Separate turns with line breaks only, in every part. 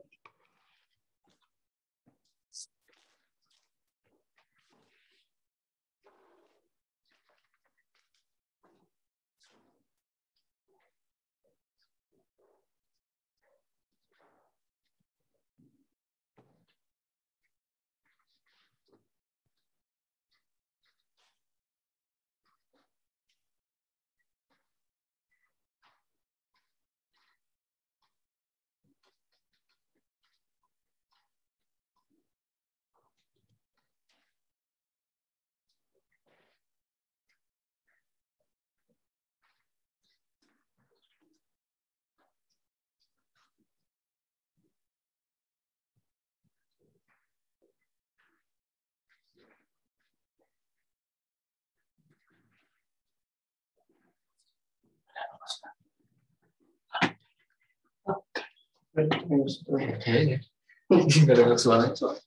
Kayaknya nggak ada suara.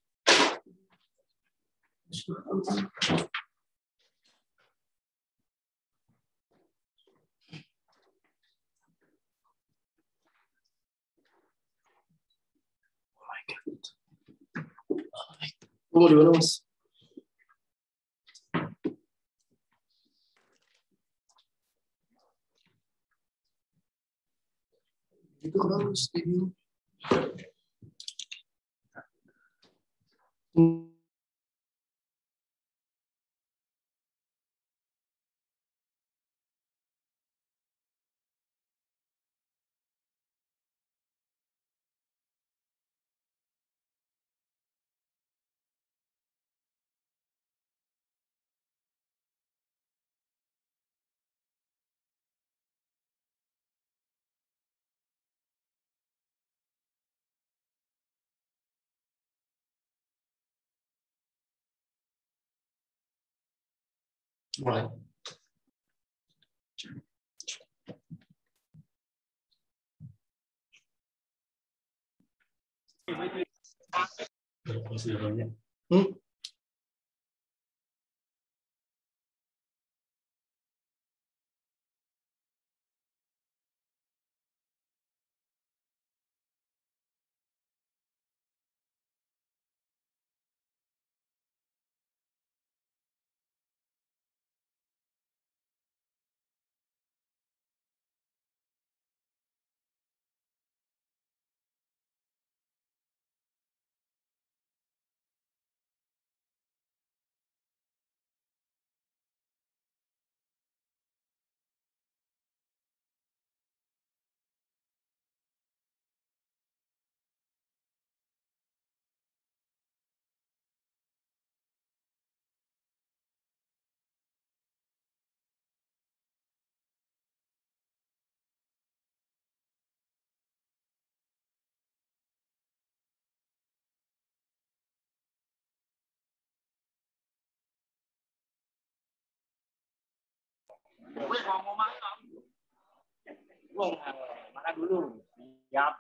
Mau di mana, Mas? Itu harus ini. Mulai.
Mana dulu? Siap.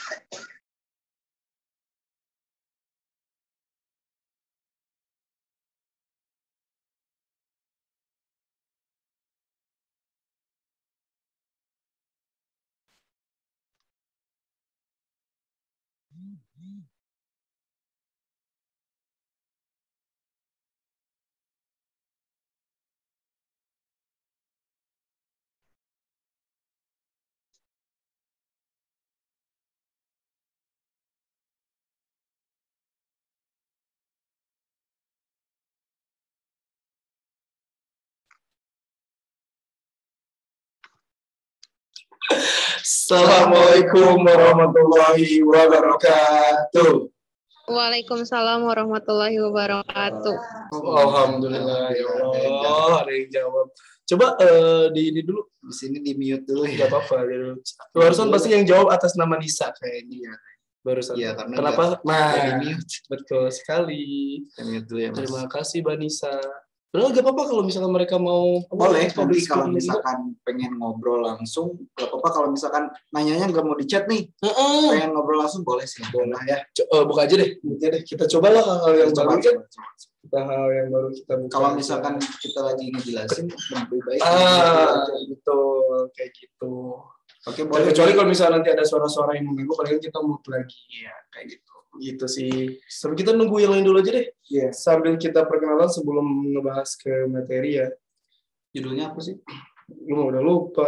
Assalamualaikum warahmatullahi wabarakatuh.
Waalaikumsalam warahmatullahi wabarakatuh.
Alhamdulillah ya Allah, ada yang jawab. Coba di ini dulu,
Di sini di mute dulu
nggak
ya.
apa-apa. Barusan pasti yang jawab atas nama Nisa kayaknya. Barusan.
Iya, karena
Kenapa?
di mute.
Betul sekali.
Di mute dulu ya, Mas.
Terima kasih, Mbak Nisa. Udah nggak apa-apa kalau misalkan mereka mau.
Boleh,
public
nanti kalau
speaking juga.
misalkan pengen ngobrol langsung, nggak apa-apa kalau misalkan nanyanya nggak mau di chat nih,
Heeh.
pengen ngobrol langsung boleh sih. Boleh ya.
Buka aja deh, kita cobalah hal yang baru kan.
Coba.
Kita hal yang baru kita buka.
Kalau misalkan kita lagi ngejelasin lebih baik.
gitu, kayak gitu.
Oke, boleh.
Kecuali kalau misalnya nanti ada suara-suara yang mengganggu, paling kita mute lagi ya kayak gitu. Gitu sih. Sambil kita nunggu yang lain dulu aja deh.
Iya.
Sambil kita perkenalan sebelum ngebahas ke materi ya.
Judulnya apa sih?
Lu udah lupa.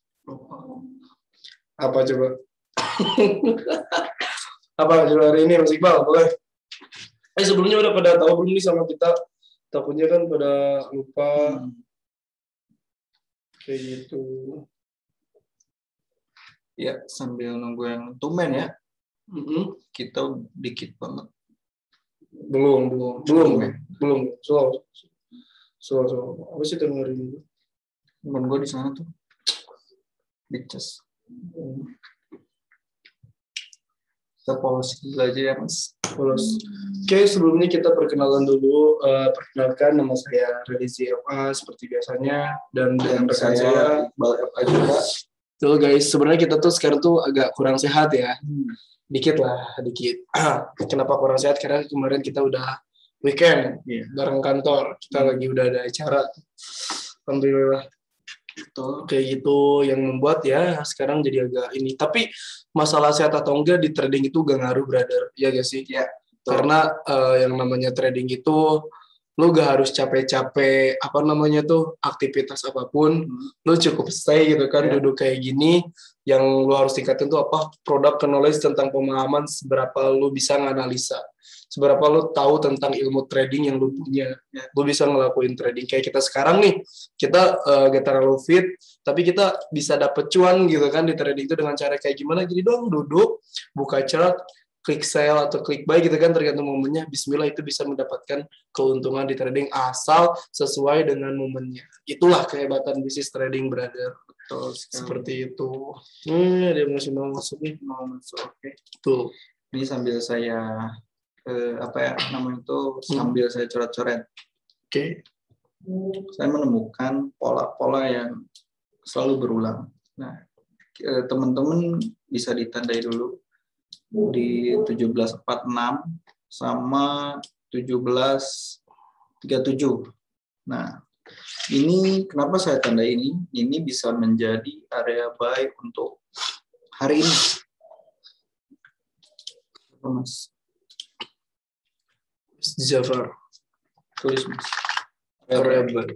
Apa coba? Apa judul hari ini Mas Iqbal? Boleh. Sebelumnya udah pada tahu belum nih sama kita? Takutnya kan pada lupa. Kayak gitu.
Ya, sambil nunggu yang tumben ya. Kita dikit banget.
Belum. Soal. Apa sih tema hari ini?
Temen gue di sana tuh. Dicas. Kita polos dulu aja ya, Mas.
Polos. Oke, sebelumnya kita perkenalan dulu. Perkenalkan, nama saya Radizi FA seperti biasanya. Dan dengan rekan saya
Iqbal FA juga.
Tuh guys, sebenarnya kita tuh sekarang tuh agak kurang sehat ya. Dikit. Kenapa kurang sehat? Karena kemarin kita udah weekend bareng kantor. Kita lagi udah ada acara. Alhamdulillah. Kayak gitu yang membuat ya sekarang jadi agak ini. Tapi masalah sehat atau enggak di trading itu gak ngaruh, brother. Ya gak sih?
Ya.
Karena yang namanya trading itu lu gak harus capek-capek aktivitas apapun, lu cukup stay gitu kan, duduk kayak gini. Yang lu harus tingkatin tuh apa? Product knowledge tentang pemahaman, seberapa lu bisa nganalisa, seberapa lu tahu tentang ilmu trading yang lu punya. Lu bisa ngelakuin trading kayak kita sekarang nih, kita gak terlalu fit, tapi kita bisa dapet cuan gitu kan di trading itu dengan cara kayak gimana. Jadi doang duduk, buka chart, klik sell atau klik buy gitu kan, tergantung momennya. Bismillah, itu bisa mendapatkan keuntungan di trading asal sesuai dengan momennya. Itulah kehebatan bisnis trading, brother.
Betul sekali.
Seperti itu. Dia masih mau masuk nih.
Oke.
Tuh.
Ini sambil saya sambil saya coret-coret.
Oke.
Saya menemukan pola-pola yang selalu berulang. Nah, teman-teman bisa ditandai dulu di 1746 sama 1737. Nah, ini kenapa saya tanda ini? Ini bisa menjadi area buy untuk hari ini. Mas
Jafar.
Tulis, Mas.
Area buy.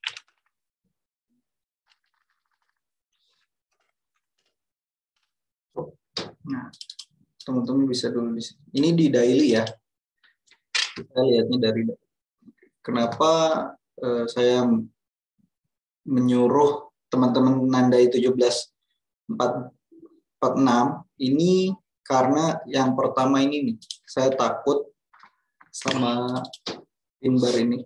Nah, teman-teman bisa dulu di sini. Ini di daily ya. Kita lihatnya dari kenapa saya menyuruh teman-teman nandai 1746 ini karena yang pertama ini nih, saya takut sama pin bar ini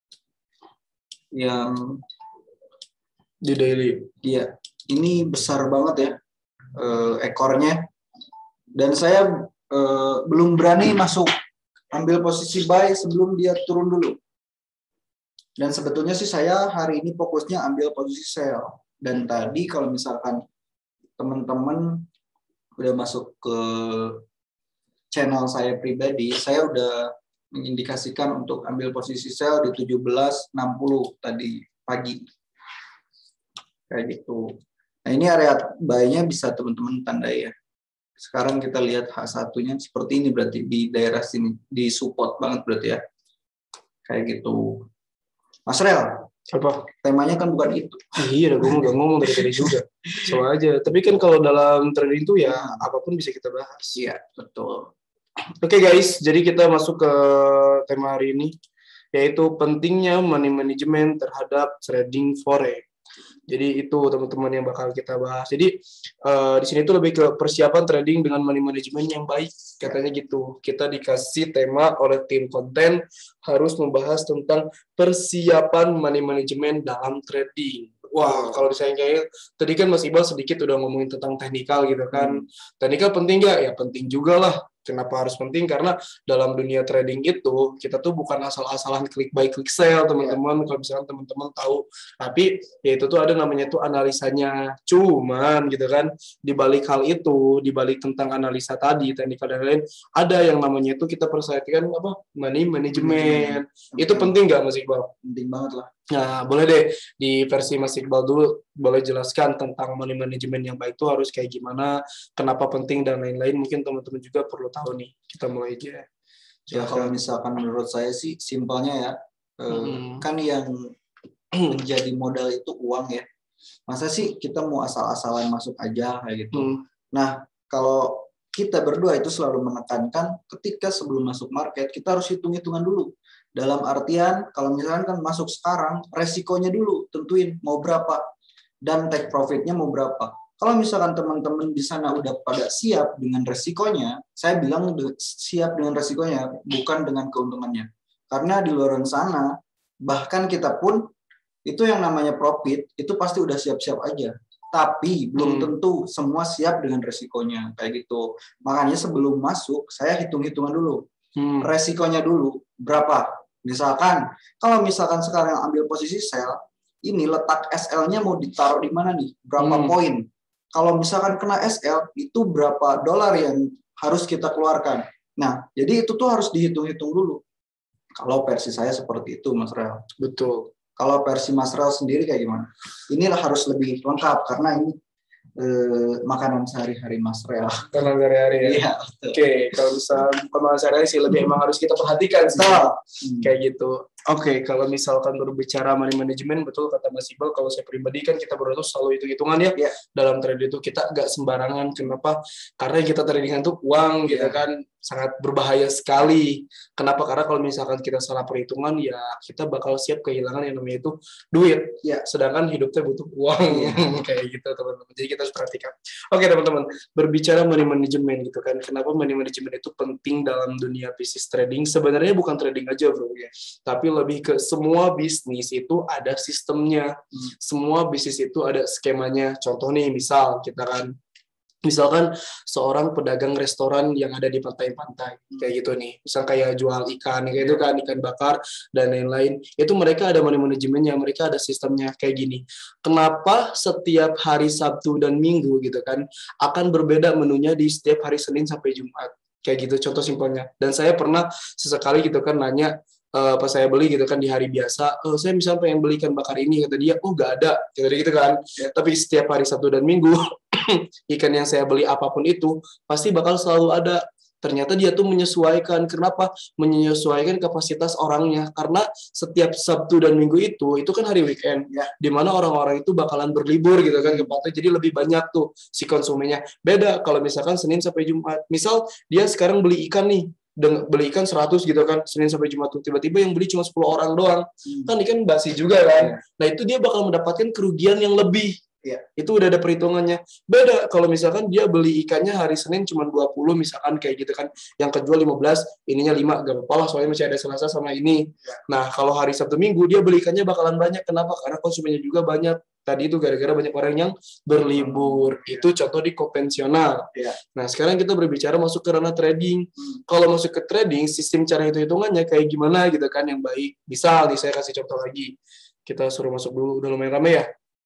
yang
Di daily.
Iya, ini besar banget ya ekornya. Dan saya belum berani masuk ambil posisi buy sebelum dia turun dulu. Dan sebetulnya sih saya hari ini fokusnya ambil posisi sell. Dan tadi kalau misalkan teman-teman udah masuk ke channel saya pribadi, saya udah mengindikasikan untuk ambil posisi sell di 1760 tadi pagi. Kayak gitu. Nah, ini area buy-nya bisa teman-teman tandai ya. Sekarang kita lihat H1-nya seperti ini, berarti di daerah sini, di support banget berarti ya. Kayak gitu. Mas Rel,
Apa?
temanya kan bukan itu.
Iya, gue udah ngomong dari tadi juga. Sama aja. Tapi kan kalau dalam trading itu ya apapun bisa kita bahas.
Iya, betul.
Oke guys, jadi kita masuk ke tema hari ini, yaitu pentingnya money management terhadap trading forex. Jadi itu teman-teman yang bakal kita bahas. Jadi di sini tuh lebih ke persiapan trading dengan money management yang baik, katanya gitu. Kita dikasih tema oleh tim konten harus membahas tentang persiapan money management dalam trading. Wah, kalau disayang kayak tadi kan Mas Iqbal sedikit udah ngomongin tentang teknikal gitu kan. Teknikal penting nggak? Ya penting juga lah. Kenapa harus penting? Karena dalam dunia trading itu kita tuh bukan asal-asalan klik buy klik sell teman-teman. Kalau misalkan teman-teman tahu, tapi ya itu tuh ada namanya tuh analisanya. Cuman gitu kan, di balik hal itu, di balik tentang analisa tadi, teknikal dan lain, ada yang namanya itu kita perhatikan apa? Money management. Itu penting nggak Mas Iqbal?
Penting banget lah.
Nah, boleh deh di versi Mas Iqbal dulu, boleh jelaskan tentang money management yang baik itu harus kayak gimana, kenapa penting dan lain-lain. Mungkin teman-teman juga perlu tahu nih. Kita mulai aja.
Ya kalau misalkan menurut saya sih simpelnya ya, kan yang menjadi modal itu uang ya. Masa sih kita mau asal-asalan masuk aja kayak gitu. Nah, kalau kita berdua itu selalu menekankan ketika sebelum masuk market kita harus hitung-hitungan dulu. Dalam artian kalau misalkan kan masuk sekarang, resikonya dulu tentuin mau berapa dan take profitnya mau berapa. Kalau misalkan teman-teman di sana udah pada siap dengan resikonya, saya bilang siap dengan resikonya, bukan dengan keuntungannya. Karena di luar sana, bahkan kita pun itu yang namanya profit itu pasti udah siap-siap aja. Tapi belum tentu semua siap dengan resikonya kayak gitu. Makanya sebelum masuk saya hitung-hitungan dulu. Resikonya dulu berapa? Misalkan kalau misalkan sekarang ambil posisi sell, ini letak SL-nya mau ditaruh di mana nih? Berapa poin? Kalau misalkan kena SL itu berapa dolar yang harus kita keluarkan? Nah, jadi itu tuh harus dihitung-hitung dulu. Kalau versi saya seperti itu, Mas Rel.
Betul.
Kalau versi Mas Rel sendiri kayak gimana? Inilah harus lebih lengkap karena ini makanan sehari-hari Mas Rel.
Makanan sehari-hari ya?
Iya.
Oke, kalau misalnya makanan sehari-hari sih lebih emang harus kita perhatikan sih. Kayak gitu. Oke, kalau misalkan berbicara money management, betul kata Mas Iqbal, kalau saya pribadi kan kita berdua selalu hitung-hitungan ya. Dalam trading itu kita nggak sembarangan. Kenapa? Karena kita tradingan tuh uang gitu kan, sangat berbahaya sekali. Kenapa? Karena kalau misalkan kita salah perhitungan, ya kita bakal siap kehilangan yang namanya itu duit. Sedangkan hidupnya butuh uang. Kayak gitu teman-teman. Jadi kita harus perhatikan. Oke teman-teman, berbicara money management gitu kan. Kenapa money management itu penting dalam dunia bisnis trading? Sebenarnya bukan trading aja bro ya. Tapi lebih ke semua bisnis itu ada sistemnya. Semua bisnis itu ada skemanya. Contoh nih, misalkan seorang pedagang restoran yang ada di pantai-pantai kayak gitu nih, misal kayak jual ikan kayak itu kan, ikan bakar dan lain-lain, itu mereka ada money manajemennya, mereka ada sistemnya kayak gini. Kenapa setiap hari Sabtu dan Minggu gitu kan akan berbeda menunya di setiap hari Senin sampai Jumat kayak gitu, contoh simpelnya. Dan saya pernah sesekali gitu kan nanya pas saya beli gitu kan di hari biasa, saya misalnya pengen beli ikan bakar ini, kata dia, nggak ada, gitu kan. Tapi setiap hari Sabtu dan Minggu ikan yang saya beli apapun itu pasti bakal selalu ada. Ternyata dia tuh menyesuaikan. Kenapa? Menyesuaikan kapasitas orangnya. Karena setiap Sabtu dan Minggu itu kan hari weekend, di mana orang-orang itu bakalan berlibur gitu kan ke pantai. Jadi lebih banyak tuh si konsumennya. Beda kalau misalkan Senin sampai Jumat. Misal dia sekarang beli ikan nih, beli ikan 100 gitu kan, Senin sampai Jumat tuh tiba-tiba yang beli cuma 10 orang doang. Kan ikan basi juga kan. Nah itu dia bakal mendapatkan kerugian yang lebih. Itu udah ada perhitungannya. Beda kalau misalkan dia beli ikannya hari Senin cuma 20 misalkan kayak gitu kan, yang kejual 15, ininya 5, gak apa-apa lah soalnya masih ada Selasa sama ini. Nah kalau hari Sabtu Minggu dia beli ikannya bakalan banyak. Kenapa? Karena konsumennya juga banyak. Tadi itu gara-gara banyak orang yang berlibur. Itu contoh di konvensional. Nah sekarang kita berbicara masuk ke ranah trading. Kalau masuk ke trading, sistem cara hitung-hitungannya kayak gimana gitu kan yang baik. Misal nih saya kasih contoh lagi. Kita suruh masuk dulu, udah lumayan rame ya?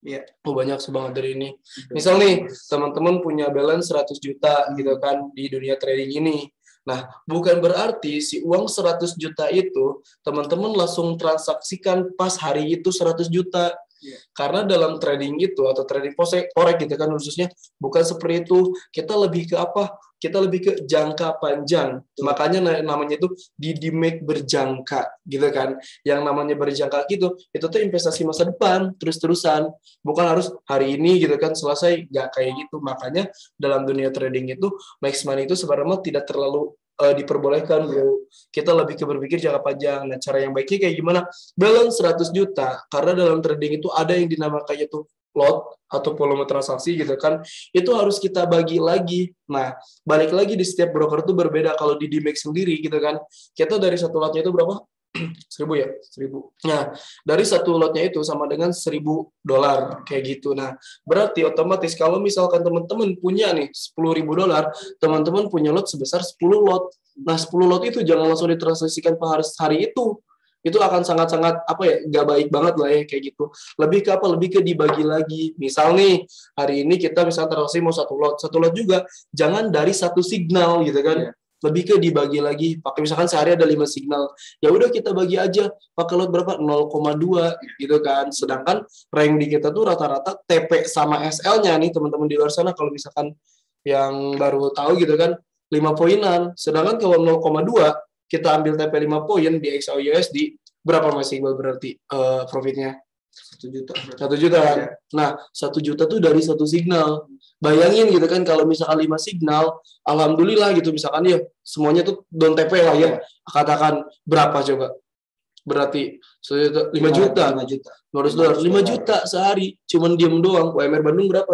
Banyak banget dari ini. Misal nih, teman-teman punya balance 100 juta gitu kan di dunia trading ini. Nah, bukan berarti si uang 100 juta itu teman-teman langsung transaksikan pas hari itu 100 juta. Karena dalam trading itu atau trading forex gitu kan khususnya bukan seperti itu. Kita lebih ke apa? Kita lebih ke jangka panjang. Makanya namanya itu di-make berjangka gitu kan. Yang namanya berjangka gitu, itu tuh investasi masa depan terus-terusan. Bukan harus hari ini gitu kan selesai, nggak kayak gitu. Makanya dalam dunia trading itu max money itu sebenarnya tidak terlalu diperbolehkan bro. Kita lebih ke berpikir jangka panjang. Nah cara yang baiknya kayak gimana? Balance 100 juta. Karena dalam trading itu ada yang dinamakannya tuh lot atau volume transaksi gitu kan. Itu harus kita bagi lagi. Nah balik lagi di setiap broker itu berbeda. Kalau di DMAX sendiri gitu kan, kita dari satu lotnya itu berapa? 1.000 ya? 1.000. Nah, dari satu lotnya itu sama dengan $1.000 kayak gitu. Nah, berarti otomatis kalau misalkan teman-teman punya nih $10.000, teman-teman punya lot sebesar 10 lot. Nah, 10 lot itu jangan langsung ditransaksikan per hari itu. Itu akan sangat-sangat apa ya, nggak baik banget lah ya kayak gitu. Lebih ke apa? Lebih ke dibagi lagi. Misal nih, hari ini kita misalnya transaksi mau satu lot juga jangan dari satu signal gitu kan. lebih ke dibagi lagi. Pakai misalkan sehari ada 5 signal. Ya udah kita bagi aja pakai load berapa? 0,2 gitu kan. Sedangkan rank di kita tuh rata-rata TP sama SL-nya nih teman-teman di luar sana kalau misalkan yang baru tahu gitu kan 5 poinan. Sedangkan kalau 0,2 kita ambil TP 5 poin di XAUUSD berapa Mas Iqbal berarti profitnya?
1 juta.
1 juta kan? Nah, 1 juta tuh dari 1 signal. Bayangin gitu kan kalau misalkan 5 signal, alhamdulillah gitu misalkan ya semuanya tuh don TP lah ya. Katakan berapa coba? Berarti 5 juta.
5 juta.
5 juta sehari. Cuman diem doang. UMR Bandung berapa?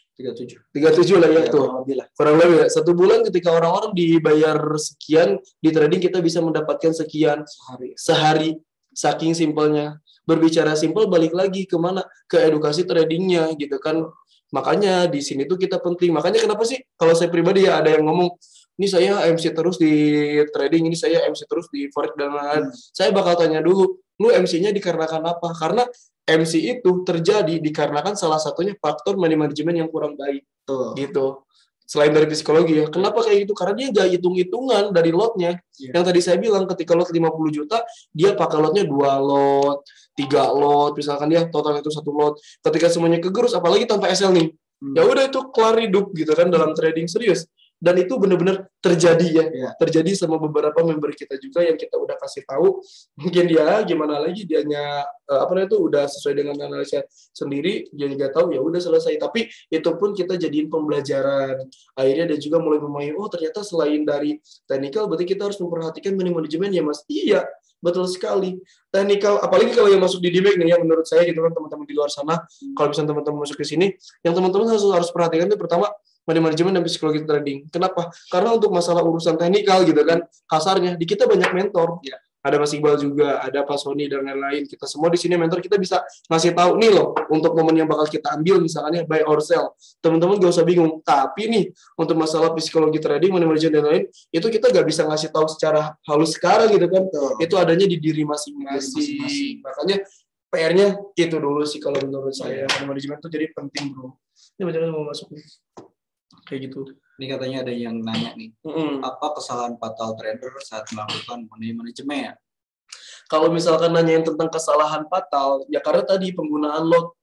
37 lah ya tuh. Kurang lebih ya. 1 bulan ketika orang-orang dibayar sekian, di trading kita bisa mendapatkan sekian sehari. Saking simpelnya. Berbicara simpel balik lagi kemana? Ke edukasi tradingnya gitu kan. Makanya di sini tuh kita penting. Makanya kenapa sih kalau saya pribadi ya ada yang ngomong, ini saya MC terus di trading, ini saya MC terus di forex dan lain-lain. Saya bakal tanya dulu, lu MC-nya dikarenakan apa? Karena MC itu terjadi dikarenakan salah satunya faktor money management yang kurang baik. Gitu. Selain dari psikologi ya. Kenapa kayak gitu? Karena dia nggak hitung-hitungan dari lotnya. Yang tadi saya bilang ketika lot 50 juta, dia pakai lotnya 2 lot, 3 lot, misalkan dia total itu 1 lot. Ketika semuanya kegerus, apalagi tanpa SL nih. Ya udah itu kelar hidup gitu kan dalam trading serius. Dan itu benar-benar terjadi ya. Terjadi sama beberapa member kita juga yang kita udah kasih tahu. Mungkin dia gimana lagi dianya udah sesuai dengan analisa sendiri, dia juga tahu ya udah selesai. Tapi itu pun kita jadiin pembelajaran. Akhirnya dia juga mulai memahami, oh ternyata selain dari technical berarti kita harus memperhatikan money management ya Mas. Iya, betul sekali. Technical, apalagi kalau yang masuk di DMAX nih ya menurut saya gitu kan teman-teman di luar sana, kalau misalnya teman-teman masuk ke sini, yang teman-teman harus perhatikan itu pertama money management dan psikologi trading. Kenapa? Karena untuk masalah urusan teknikal gitu kan, kasarnya di kita banyak mentor. Ya. Ada Mas Iqbal juga, ada Pak Sony dan lain-lain. Kita semua di sini mentor, kita bisa ngasih tahu nih loh untuk momen yang bakal kita ambil misalnya buy or sell. Teman-teman gak usah bingung. Tapi nih untuk masalah psikologi trading, money management dan lain, itu kita gak bisa ngasih tahu secara halus sekarang gitu kan. Itu adanya di diri masing-masing. Makanya PR-nya itu dulu sih kalau menurut saya. Money management itu jadi penting bro. Ini macam-macam mau masuk nih. Kayak gitu.
Ini katanya ada yang nanya nih, apa kesalahan fatal trader saat melakukan money management?
Kalau misalkan nanyain tentang kesalahan fatal, ya karena tadi penggunaan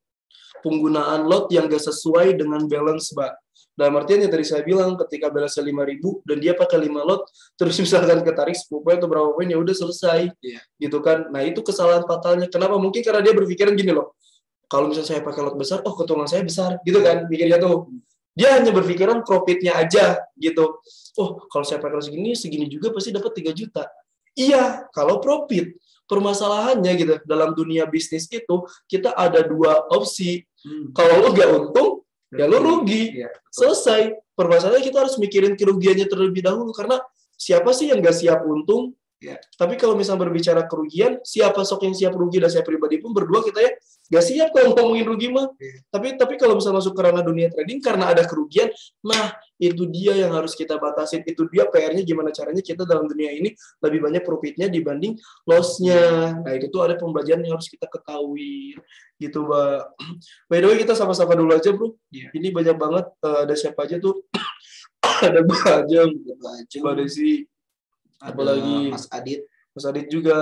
lot yang gak sesuai dengan balance, Mbak. Dalam artian yang tadi saya bilang, ketika balance 5.000 dan dia pakai 5 lot, terus misalkan ketarik 10 poin atau berapa poin, ya udah selesai. Gitu kan. Nah, itu kesalahan fatalnya. Kenapa? Mungkin karena dia berpikiran gini loh, kalau misalnya saya pakai lot besar, oh keuntungan saya besar. Gitu kan, pikirnya tuh. Dia hanya berpikiran profitnya aja gitu. Oh, kalau saya pakai segini juga pasti dapat 3 juta. Iya, kalau profit. Permasalahannya gitu, dalam dunia bisnis itu kita ada 2 opsi. Kalau lu gak untung, ya lu rugi. Selesai. Permasalahannya kita harus mikirin kerugiannya terlebih dahulu karena siapa sih yang gak siap untung? Tapi kalau misalnya berbicara kerugian, siapa sok yang siap rugi dan saya pribadi pun berdua kita ya gak siap kalau ngomongin rugi mah. Tapi kalau misalnya masuk ke ranah dunia trading karena ada kerugian, nah itu dia yang harus kita batasin. Itu dia PR-nya gimana caranya kita dalam dunia ini lebih banyak profitnya dibanding loss-nya. Nah itu tuh ada pembelajaran yang harus kita ketahui. Gitu Mbak. By the way kita sama-sama dulu aja bro. Ini banyak banget, ada siapa aja tuh. Ada Mbak Ajeng, Mbak Desi. Apalagi
Mas Adit
juga,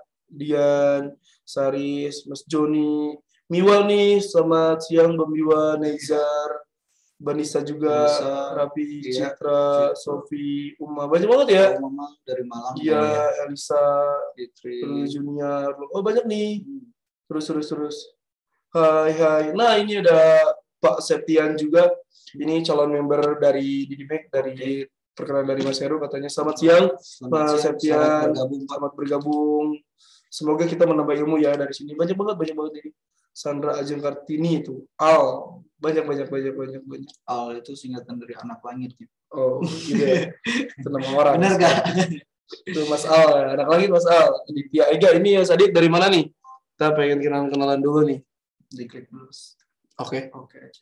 Dian, Saris, Mas Joni, Miwa nih, selamat siang Bang Miwa, Nezar, Banisa juga, Rapi, Citra, Sofi, Uma, banyak banget ya.
Mama dari Malang.
Iya, Elisa, Fitri, Junior, oh banyak nih. Terus. Hai. Nah ini ada Pak Septian juga, ini calon member dari DDMAX, dari perkenalan dari Mas Heru katanya selamat siang Mas Septian, selamat bergabung. Semoga kita menambah ilmu ya dari sini. Banyak banget ini. Sandra Ajeng Kartini itu. Al, banyak.
Al itu singkatan dari anak langit.
Oh, gitu ya. Itu nama orang.
Benar gak?
Itu Mas Al, anak langit Mas Al. Aditya Ega ini ya Sadit dari mana nih? Kita pengen kenalan dulu nih.
Diklik dulu.
Oke.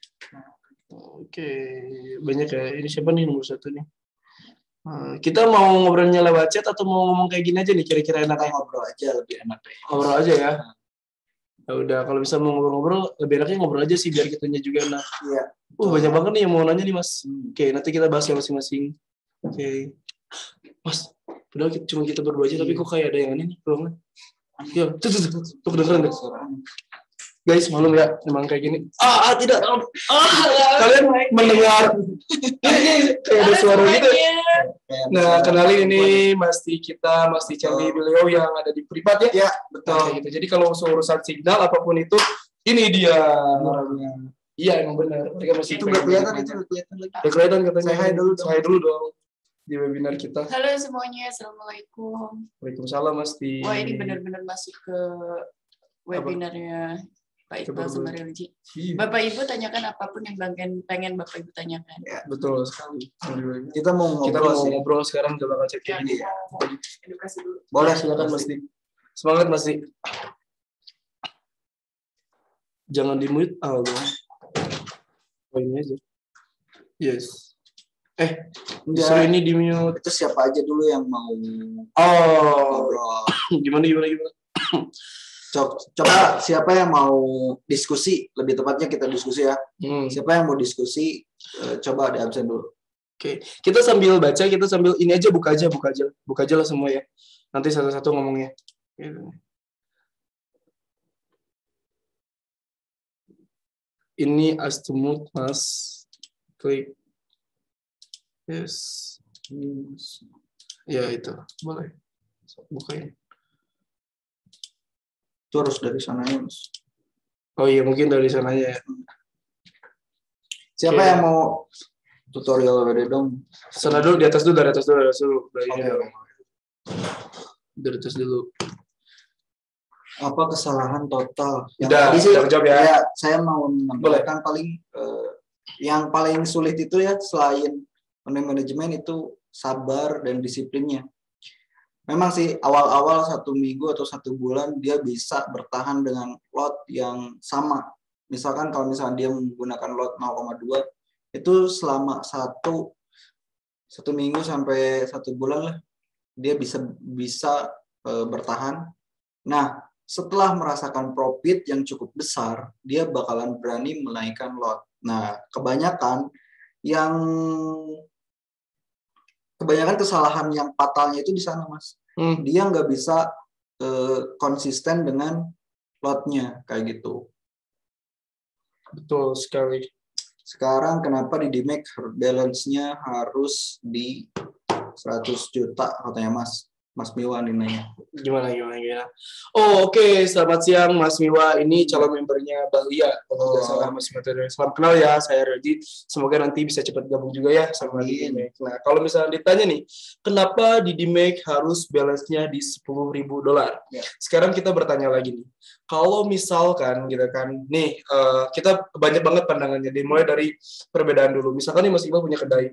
Banyak ya. Ini siapa nih nomor 1 nih? Kita mau ngobrolnya lewat chat atau mau ngomong kayak gini aja nih kira-kira enaknya?
Ngobrol aja lebih enak deh.
Ngobrol aja ya. Ya udah kalau bisa mau ngobrol lebih enaknya ngobrol aja sih biar kitanya juga enak.
Iya.
Banyak banget nih yang mau nanya nih Mas. Oke, nanti kita bahas ya masing-masing. Oke. Mas, padahal cuma kita berdua aja, tapi kok kayak ada yang aneh nih ruangan. Iya, tuh kedengeran deh. Guys, malum ya, emang kayak gini. Tidak. Kalian mendengar kayak ada suara gitu. Nah, kenalin ini Mas Candi beliau yang ada di Privat ya.
Ya, betul.
Nah, gitu. Jadi kalau urusan signal apapun itu, ini dia. Iya, emang benar. Mereka masih
Itu nggak kelihatan, itu nggak kelihatan lagi.
Udah kelihatan katanya.
Saya dulu dong.
Di webinar kita.
Halo semuanya, assalamualaikum.
Waalaikumsalam Mas Ti.
Wah, ini benar-benar masuk ke webinarnya Pak Iqbal sama Religi. Bapak Ibu tanyakan apapun yang pengen Bapak Ibu tanyakan.
Ya, betul sekali.
Kita mau
ngobrol sekarang udah bakal cek ini ya.
Edukasi dulu.
Boleh, silakan Mas Ti. Semangat Mas Ti. Jangan di-mute. Oh, ini aja. Yes. Justru ini di-mute.
Itu siapa aja dulu yang mau
ngobrol. Gimana?
Coba siapa yang mau diskusi, lebih tepatnya kita diskusi ya. Siapa yang mau diskusi, coba di absen dulu.
Oke, kita sambil baca, kita sambil ini aja buka aja lah semua ya. Nanti satu-satu ngomongnya. Ini Astumut Mas, klik. Yes. Ya itu, boleh. Bukain.
Itu harus dari sananya, Mas.
Oh iya, mungkin dari sananya ya.
Siapa yang mau tutorial dari dong?
Sana dulu, dari atas dulu. Dari atas dulu.
Apa kesalahan total?
Tadi sih jawab ya.
Saya mau menambahkan yang paling sulit itu ya, selain manajemen itu sabar dan disiplinnya. Memang sih awal-awal 1 minggu atau 1 bulan dia bisa bertahan dengan lot yang sama. Misalkan kalau misalnya dia menggunakan lot 0,2 itu selama 1 minggu sampai 1 bulan lah dia bisa bertahan. Nah, setelah merasakan profit yang cukup besar, dia bakalan berani menaikkan lot. Nah, kebanyakan kesalahan yang fatalnya itu di sana, Mas. Dia nggak bisa konsisten dengan lotnya kayak gitu.
Betul sekali.
Sekarang kenapa di DMAX balance-nya harus di 100 juta katanya Mas Miwa nih nanya.
Gimana? Oh, oke. Selamat siang Mas Miwa. Ini calon membernya Bahlia. Kalau tidak salah Mas Miwa. Salam kenal ya, saya Religi. Semoga nanti bisa cepat gabung juga ya sama di DMAX. Nah, kalau misalnya ditanya nih, kenapa di DMAX harus balance-nya di $10.000? Ya. Sekarang kita bertanya lagi nih. Kalau misalkan gitu kan, nih kita banyak banget pandangannya. Dimulai dari perbedaan dulu. Misalkan nih Mas Iqbal punya kedai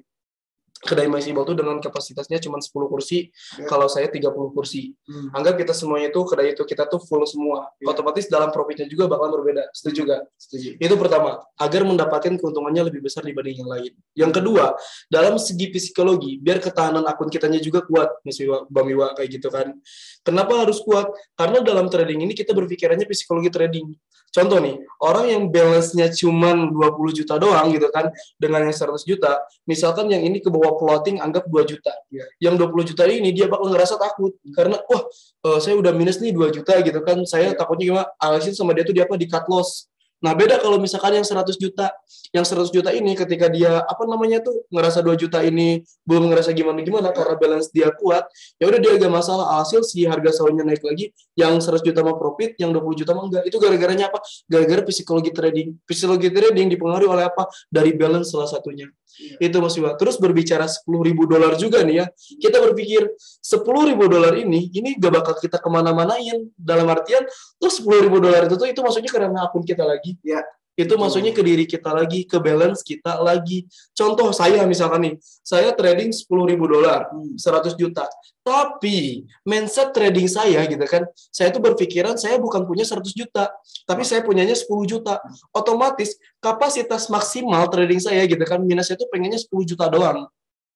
Mas Iqbal itu dengan kapasitasnya cuma 10 kursi, kalau saya 30 kursi. Anggap kita semuanya itu kedai itu kita tuh full semua. Otomatis dalam profitnya juga bakal berbeda. Setuju gak? Setuju. Itu pertama, agar mendapatkan keuntungannya lebih besar dibanding yang lain. Yang kedua, dalam segi psikologi, biar ketahanan akun kitanya juga kuat, Mas Bamiwa kayak gitu kan. Kenapa harus kuat? Karena dalam trading ini kita berpikirannya psikologi trading. Contoh nih, orang yang balance-nya cuma 20 juta doang gitu kan, dengan yang 100 juta, misalkan yang ini ke bawah plotting anggap 2 juta. Yang 20 juta ini dia bakal ngerasa takut. Karena, saya udah minus nih 2 juta gitu kan, saya takutnya gimana, alasin sama dia tuh dia di cut loss. Nah, beda kalau misalkan yang 100 juta. Yang 100 juta ini ketika dia ngerasa 2 juta ini belum ngerasa gimana-gimana karena balance dia kuat, ya udah dia agak masalah, hasil si harga sahurnya naik lagi, yang 100 juta mau profit, yang 20 juta mau enggak. Itu gara-garanya apa? Gara-gara psikologi trading. Psikologi trading dipengaruhi oleh apa? Dari balance salah satunya. Itu Mas Iwa. Terus berbicara $10.000 juga nih ya. Kita berpikir $10.000 ini gak bakal kita kemana-manain. Dalam artian tuh $10.000 itu maksudnya karena akun kita lagi.
Ya.
Itu maksudnya ke diri kita lagi, ke balance kita lagi. Contoh saya misalkan nih, saya trading $10.000, 100 juta. Tapi mindset trading saya gitu kan, saya tuh berpikiran saya bukan punya 100 juta, tapi saya punyanya 10 juta. Otomatis kapasitas maksimal trading saya gitu kan, minusnya tuh pengennya 10 juta doang.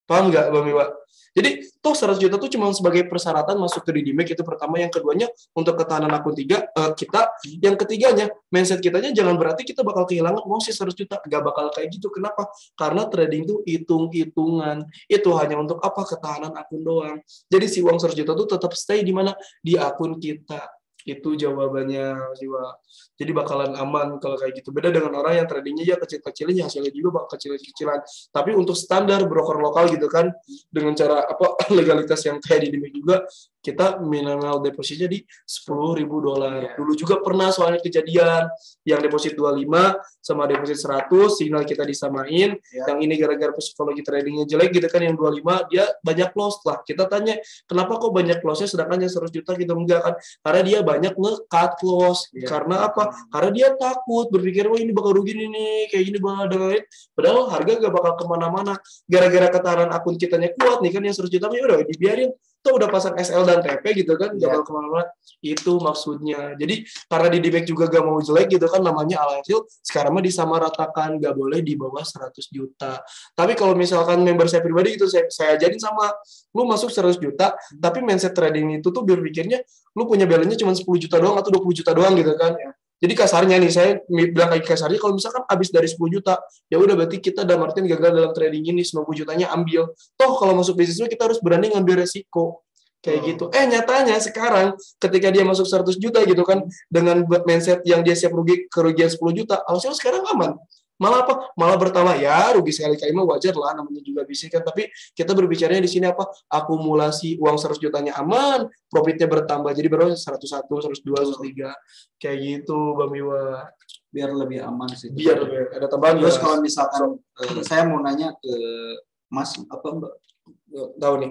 Paham nggak, Bang Miwa? Jadi, toh 100 juta tuh cuma sebagai persyaratan masuk ke Didimek, itu pertama. Yang keduanya, untuk ketahanan akun kita. Yang ketiganya, mindset kitanya jangan berarti kita bakal kehilangan uang sih 100 juta. Nggak bakal kayak gitu. Kenapa? Karena trading itu hitung-hitungan. Itu hanya untuk apa? Ketahanan akun doang. Jadi, si uang 100 juta tuh tetap stay di mana? Di akun kita. Itu jawabannya, Jiwa. Jadi bakalan aman kalau kayak gitu. Beda dengan orang yang tradingnya ya kecil-kecilnya, hasilnya juga bakal kecil-kecilan. Tapi untuk standar broker lokal gitu kan, dengan cara legalitas yang kayak di Dimek juga, kita minimal depositnya di $10.000. Dulu juga pernah soalnya kejadian, yang deposit 25 sama deposit 100, signal kita disamain. Yang ini gara-gara psikologi tradingnya jelek gitu kan, yang 25 dia banyak loss lah. Kita tanya, kenapa kok banyak lossnya sedangkan yang 100 juta gitu? Enggak kan? Karena dia banyak nge-cut loss. Karena apa? Karena dia takut, berpikir, wah ini bakal rugi nih, kayak gini bakal dengerin. Padahal harga gak bakal kemana-mana. Gara-gara ketahanan akun kitanya kuat nih kan, yang 100 juta ya udah dibiarin. Tuh udah pasang SL dan TP gitu kan, gak bakal kemana-mana. Itu maksudnya. Jadi karena di Dimek juga gak mau jelek gitu kan, namanya alhasil sekarang mah disamaratakan, gak boleh di bawah 100 juta. Tapi kalau misalkan member saya pribadi itu saya ajarin sama, lu masuk 100 juta, tapi mindset trading itu tuh berpikirnya, lu punya balance-nya cuma 10 juta doang atau 20 juta doang gitu kan. Jadi kasarnya nih, saya bilang kayak kasarnya, kalau misalkan habis dari 10 juta, ya udah berarti kita dalam artian gagal dalam trading ini, 90 jutanya ambil. Toh kalau masuk bisnis kita harus berani ngambil resiko. Kayak gitu. Nyatanya sekarang ketika dia masuk 100 juta gitu kan, dengan mindset yang dia siap kerugian 10 juta, harusnya sekarang aman. Malah apa? Malah bertambah. Ya, rugi sekali-kali mah wajar lah, namanya juga bisnis kan. Tapi kita berbicaranya di sini apa? Akumulasi uang 100 jutanya aman, profitnya bertambah. Jadi baru 101, 102, 103. Kayak gitu, Bang Miwa.
Biar lebih aman sih.
Biar lebih ada tambahan.
Terus kalau misalkan saya mau nanya ke Mas Mbak?
Tahu nih,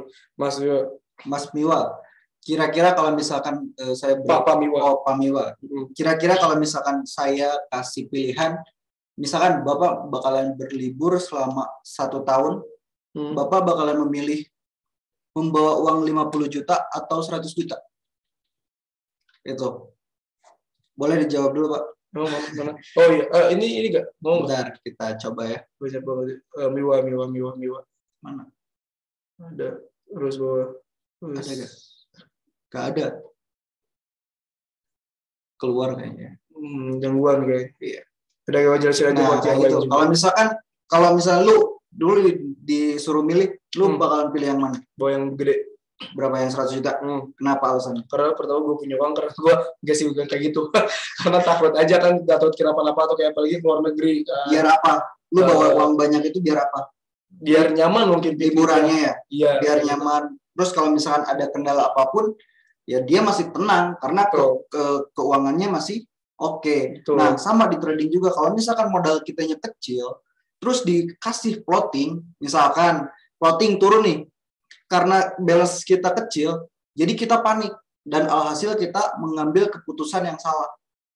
Mas Miwa. Kira-kira kalau misalkan saya
Pak Miwa.
Pak Miwa. Kira-kira kalau misalkan saya kasih pilihan, misalkan Bapak bakalan berlibur selama 1 tahun, Bapak bakalan memilih membawa uang 50 juta atau 100 juta? Itu. Boleh dijawab dulu, Pak.
Oh iya, ini enggak?
Bentar, kita coba ya.
Miwa.
Mana?
Ada. Terus bawah.
Ada nggak? Nggak ada. Keluar kayaknya.
Gangguan kayak. Iya. Udah gue jelasin aja buat yang
gitu. Kalau misalnya lu dulu disuruh milih, lu bakalan pilih yang mana?
Bawa yang gede.
Berapa, yang 100 juta? Kenapa alasannya?
Karena pertama gue punya uang, karena gue gak sih kayak gitu. Karena takut aja kan, takut kenapa-napa atau kayak apalagi ke luar negeri.
Biar apa? Lu bawa uang banyak itu biar apa?
Biar nyaman mungkin.
Liburannya ya?
Iya.
Biar nyaman. Terus kalau misalkan ada kendala apapun, ya dia masih tenang karena keuangannya masih oke. Nah, sama di trading juga. Kalau misalkan modal kitanya kecil, terus dikasih floating, misalkan floating turun nih, karena balance kita kecil, jadi kita panik. Dan alhasil kita mengambil keputusan yang salah.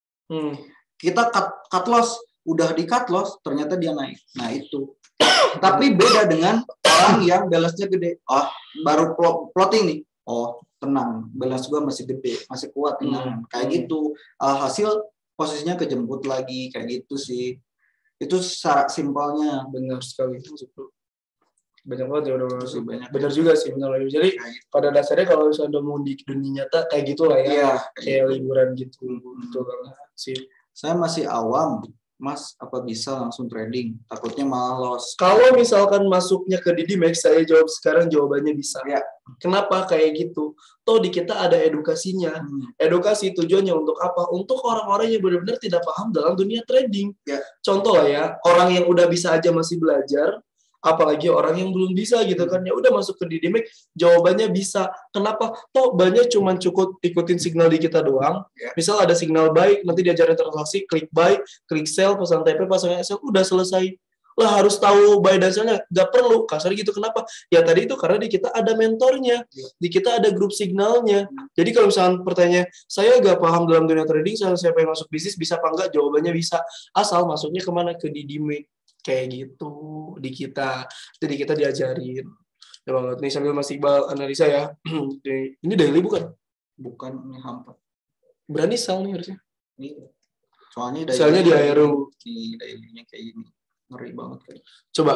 Kita cut loss, udah di cut loss, ternyata dia naik. Nah, itu. Tapi beda dengan orang yang balance-nya gede. Baru floating nih. Tenang, balance gue masih gede, masih kuat, tenang. Kayak gitu. Alhasil posisinya kejemput lagi, kayak gitu sih. Itu secara simpelnya.
Benar sekali. Banyak banget ya, udah banyak. Benar juga sih, benar. Jadi pada dasarnya kalau misalnya mau di dunia nyata kayak gitulah ya.
Iya,
kayak liburan gitu. Betul banget sih.
Saya masih awam. Mas, apa bisa langsung trading? Takutnya malah loss.
Kalau misalkan masuknya ke Didimek, saya jawab sekarang jawabannya bisa.
Ya.
Kenapa kayak gitu? Toh di kita ada edukasinya. Edukasi tujuannya untuk apa? Untuk orang-orang yang benar-benar tidak paham dalam dunia trading.
Ya.
Contoh lah ya, orang yang udah bisa aja masih belajar, apalagi orang yang belum bisa gitu kan, ya udah masuk ke Didimek, jawabannya bisa. Kenapa? Toh banyak cuman cukup ikutin signal di kita doang. Misal ada signal buy, nanti diajarin transaksi, klik buy, klik sell, pasang TP, pasang SL, udah selesai. Lah harus tahu buy dan sell-nya, nggak perlu. Kasar gitu. Kenapa? Ya tadi itu karena di kita ada mentornya, di kita ada grup signalnya. Jadi kalau misalnya pertanyaan, saya nggak paham dalam dunia trading, saya pengen masuk bisnis, bisa apa enggak? Jawabannya bisa. Asal masuknya kemana? Ke Didimek. Kayak gitu di kita. Jadi kita diajarin. Ya banget nih, sambil Mas Iqbal analisa ya. Ini daily bukan?
Bukan, ini hampa.
Berani sell nih harusnya.
Soalnya
di aero.
Di daily-nya kayak gini. Ngeri banget kan.
Coba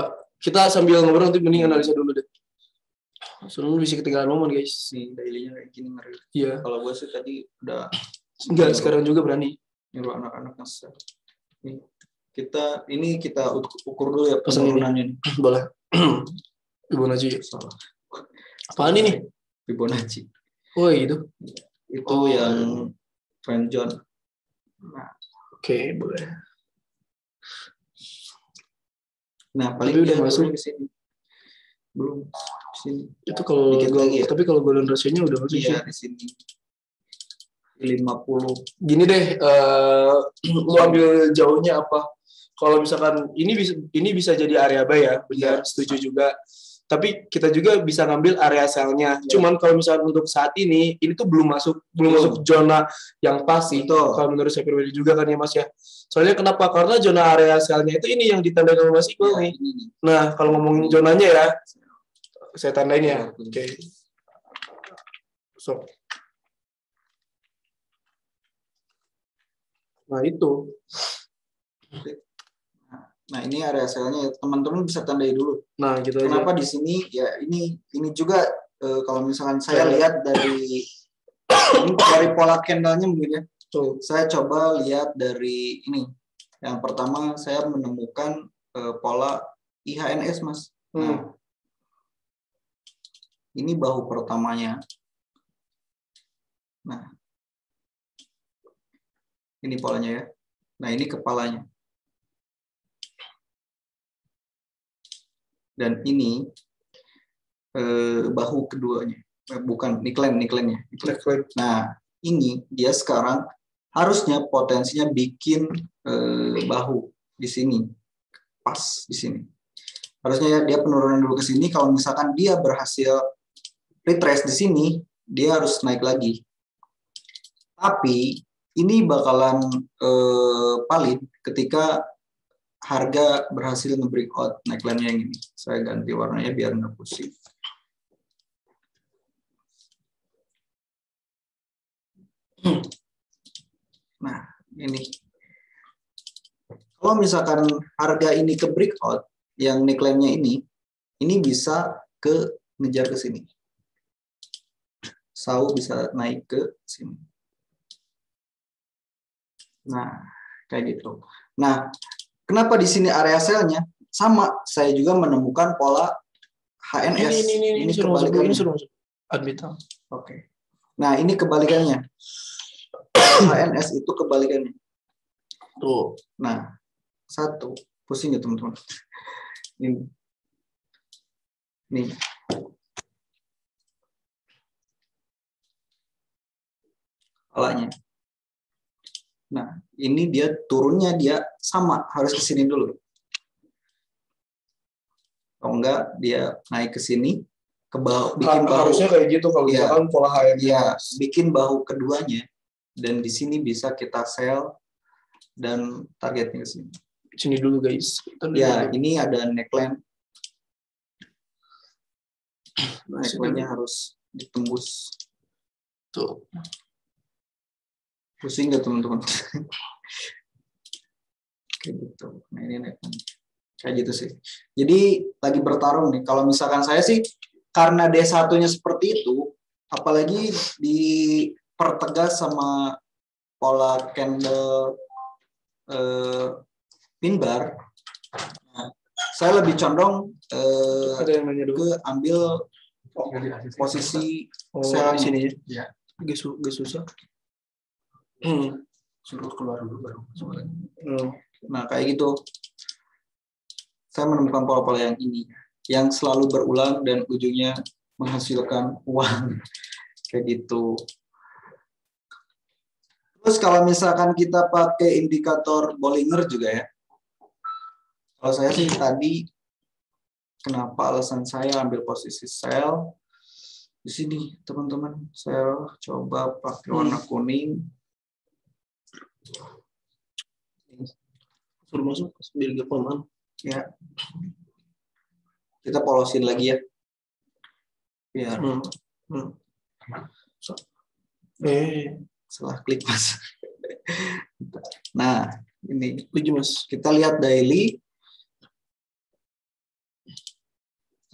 Kita sambil ngobrol nanti mending analisa dulu deh. Soalnya bisa ketinggalan momen guys.
Nih daily-nya kayak gini ngeri.
Iya.
Kalau gue sih tadi udah
Enggak, sekarang juga berani.
nyuruh anak-anak nge-share. Nih, kita ukur dulu ya
Pesan ini.
penurunannya nih.
Boleh. Fibonacci.
Salah.
Apaan ini?
Fibonacci.
Oh gitu.
Itu yang trend zone. Nah,
Oke, boleh.
nah paling
Tapi
dia
udah masuk
ke sini. Belum di sini.
Itu kalau
Dikit lagi ya?
tapi kalau golden ratio-nya udah masuk sih.
Iya, di sini. 50.
Gini deh, lu ambil jauhnya apa? Kalau misalkan ini bisa jadi area buy ya, benar, setuju juga. Tapi kita juga bisa ngambil area sell-nya. Cuman kalau misalkan untuk saat ini tuh belum masuk zona yang pas sih. Kalau menurut saya pribadi juga kan ya Mas ya. Soalnya kenapa? Karena zona area sell-nya itu ini yang ditandai sama Mas Iqbal nih. Nah, kalau ngomongin zonanya ya, saya tandain ya. Oke. So. Nah, itu.
Nah, ini area sel-nya ya. Teman-teman bisa tandai dulu.
Nah, gitu aja.
Kenapa di sini? Ya, ini juga kalau misalkan saya lihat dari pola candle-nya mungkin ya. Saya coba lihat dari ini. Yang pertama saya menemukan pola IHNS, Mas. Nah, ini bahu pertamanya. Nah, ini polanya ya. Nah, ini kepalanya. Dan ini bahu keduanya. Bukan, neckline-nya. Nah, ini dia sekarang harusnya potensinya bikin bahu di sini. Pas di sini. Harusnya dia penurunan dulu ke sini. Kalau misalkan dia berhasil retrace di sini, dia harus naik lagi. Tapi ini bakalan valid ketika harga berhasil nge-breakout neckline-nya yang ini. Saya ganti warnanya biar nggak pusing. Nah, ini. Kalau misalkan harga ini ke breakout, yang neckline-nya ini bisa ngejar ke sini. Sau bisa naik ke sini. Nah, kayak gitu. Nah, kenapa di sini area sell-nya sama? Saya juga menemukan pola HNS.
Ini kebalikannya.
Oke. Nah, ini kebalikannya. HNS itu kebalikannya.
Tuh.
Nah, satu. Pusing ya, teman-teman. Ini. Nih. Polanya. Nah, ini dia turunnya dia sama, harus ke sini dulu. Kalau enggak dia naik ke sini, ke bahu, bikin bahu.
Harusnya kayak gitu kalau misalkan pola HM.
Iya, bikin bahu keduanya dan di sini bisa kita sell dan targetnya ke sini.
Sini dulu guys.
Ya, ini ada neckline. Neckline-nya harus ditembus.
Tuh.
Pusing nggak teman-teman? Kayak gitu. Nah, ini neckline. Kayak gitu sih. Jadi lagi bertarung nih. Kalau misalkan saya sih karena D1-nya seperti itu, apalagi dipertegas sama pola candle pin bar, nah, saya lebih condong ke ambil posisi sell
di sini
ya.
Gak susah.
Suruh keluar dulu baru. Nah, kayak gitu. Saya menemukan pola-pola yang ini, yang selalu berulang dan ujungnya menghasilkan uang. Kayak gitu. Terus kalau misalkan kita pakai indikator Bollinger juga ya. Kalau saya sih tadi, kenapa alasan saya ambil posisi sell di sini, teman-teman. Saya coba pakai warna kuning.
Suruh masuk biar gak paman.
Ya. Kita polosin lagi ya. Biar. Salah klik mas. Nah, ini
lagi mas.
Kita lihat daily.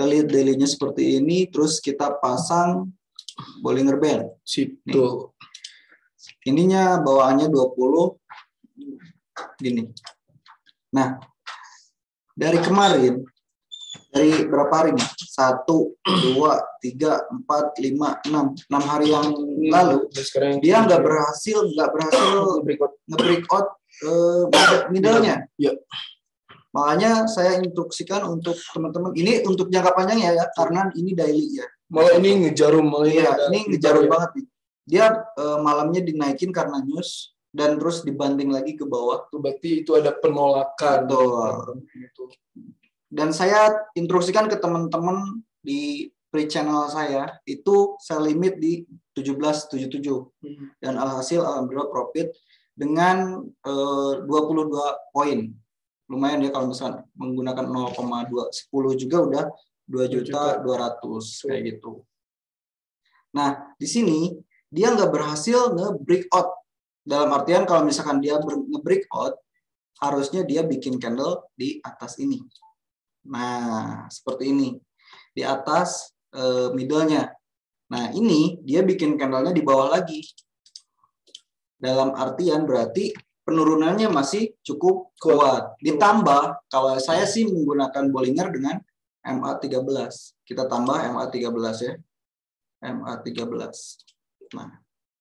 Kita lihat daily-nya seperti ini, terus kita pasang Bollinger Band.
Situ.
Ininya bawaannya 20 gini. Nah, dari kemarin, dari berapa hari nih? 1, 2, 3, 4, 5, 6 hari yang lalu, dia nggak berhasil nge-break out middle-nya.
Ya.
Makanya saya instruksikan untuk teman-teman, ini untuk jangka panjang ya, karena ini daily ya.
Malah ini ngejarum,
ini ngejarum banget nih. Dia malamnya dinaikin karena news dan terus dibanting lagi ke bawah.
Berarti itu ada penolakan.
Betul. Dan saya instruksikan ke teman-teman di pre-channel saya, itu saya limit di 1777. Dan alhasil alhamdulillah profit dengan 22 poin. Lumayan ya kalau misalnya menggunakan 0,2 10 juga udah 2.200.000 kayak gitu. Nah, di sini dia nggak berhasil nge-breakout. Dalam artian kalau misalkan dia nge-breakout, harusnya dia bikin candle di atas ini. Nah, seperti ini. Di atas middle-nya. Nah, ini dia bikin candle-nya di bawah lagi. Dalam artian berarti penurunannya masih cukup kuat. Ditambah, kalau saya sih menggunakan Bollinger dengan MA13. Kita tambah MA13 ya. MA13. Nah,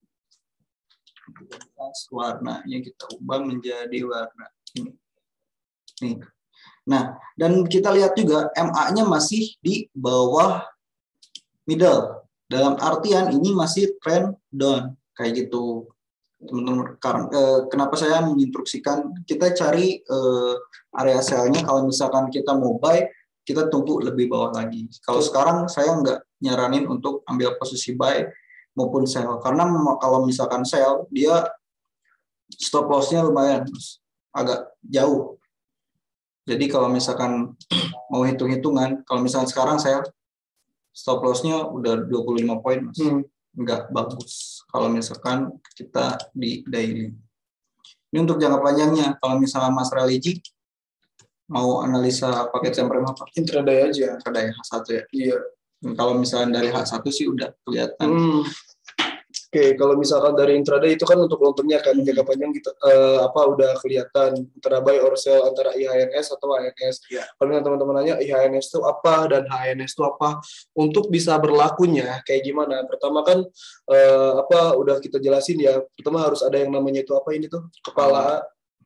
warnanya kita ubah menjadi warna ini. Nih. Nah, dan kita lihat juga MA-nya masih di bawah middle. Dalam artian ini masih trend down kayak gitu. Teman-teman, kenapa saya menginstruksikan kita cari area sell-nya. Kalau misalkan kita mau buy, kita tunggu lebih bawah lagi. Kalau sekarang saya nggak nyaranin untuk ambil posisi buy maupun sell, karena kalau misalkan sell dia stop loss-nya lumayan agak jauh. Jadi kalau misalkan mau hitung-hitungan, kalau misalkan sekarang saya stop loss-nya udah 25 poin, Mas. Nggak bagus kalau misalkan kita di daily. Ini untuk jangka panjangnya. Kalau misalnya Mas Religi mau analisa paket time frame apa?
Intraday aja.
Intraday H1 ya.
Iya.
Kalau misalnya dari H1 sih udah kelihatan.
Oke, kalau misalkan dari intraday itu kan untuk long term-nya kan jangka panjang kita udah kelihatan antara buy or sell antara IHNS atau HNS.
Yeah.
Kalau teman-teman nanya IHNS itu apa dan HNS itu apa, untuk bisa berlakunya kayak gimana? Pertama kan udah kita jelasin ya. Pertama harus ada yang namanya itu apa ini tuh? Kepala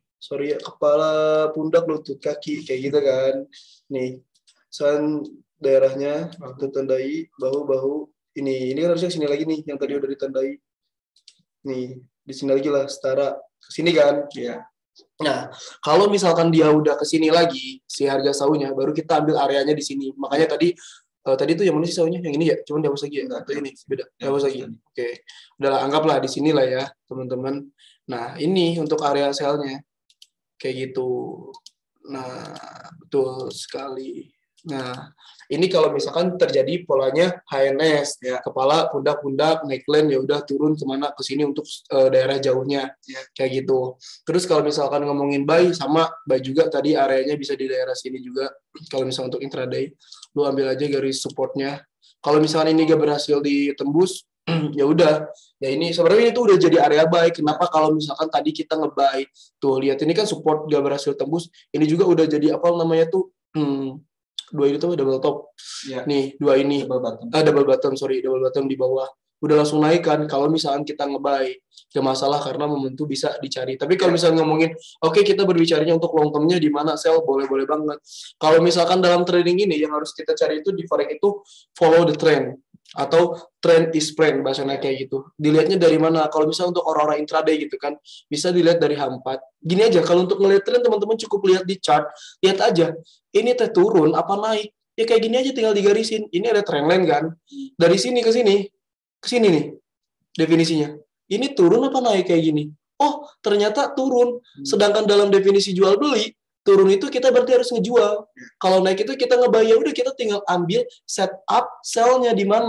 pundak lutut kaki kayak gitu kan. Nih. Daerahnya ditandai bahu ini kan harusnya sini lagi nih yang tadi udah ditandai nih di sini lagi lah setara ke sini kan ya. Nah kalau misalkan dia udah ke sini lagi si harga saunya baru kita ambil areanya di sini. Makanya tadi tuh yang mana sih saunya yang ini ya, cuman dihapus lagi ya atau ini beda dihapus lagi. Oke, udahlah anggaplah di sini lah ya teman-teman. Nah ini untuk area selnya kayak gitu. Nah betul sekali. Nah, ini kalau misalkan terjadi polanya HNS, ya, kepala, pundak, neckline ya udah turun kemana ke sini untuk daerah jauhnya, ya, kayak gitu. Terus kalau misalkan ngomongin buy, sama buy juga tadi areanya bisa di daerah sini juga. Kalau misalkan untuk intraday, lu ambil aja garis supportnya. Kalau misalkan ini gak berhasil ditembus, ya udah, ya ini sebenarnya itu udah jadi area buy. Kenapa kalau misalkan tadi kita nge-buy, tuh lihat ini kan support gak berhasil tembus, ini juga udah jadi apa namanya tuh? Dua ini tuh double top, ya. Nih dua ini double bottom di bawah udah langsung naik kan. Kalau misalkan kita nge-buy gak masalah karena momentum bisa dicari. Tapi kalau misalnya ngomongin oke, kita berbicaranya untuk long termnya di mana sell boleh banget. Kalau misalkan dalam trading ini yang harus kita cari itu di forex itu follow the trend atau trend is trend bahasanya kayak gitu. Dilihatnya dari mana? Kalau misalnya untuk orang-orang intraday gitu kan bisa dilihat dari H4. Gini aja, kalau untuk ngelihat trend teman-teman cukup lihat di chart, lihat aja ini teh turun apa naik. Ya kayak gini aja tinggal digarisin. Ini ada trend line kan. Dari sini ke sini nih definisinya. Ini turun apa naik kayak gini. Oh, ternyata turun. Sedangkan dalam definisi jual beli, turun itu kita berarti harus ngejual. Kalau naik itu kita nge-buy, ya udah kita tinggal ambil setup sell-nya di mana.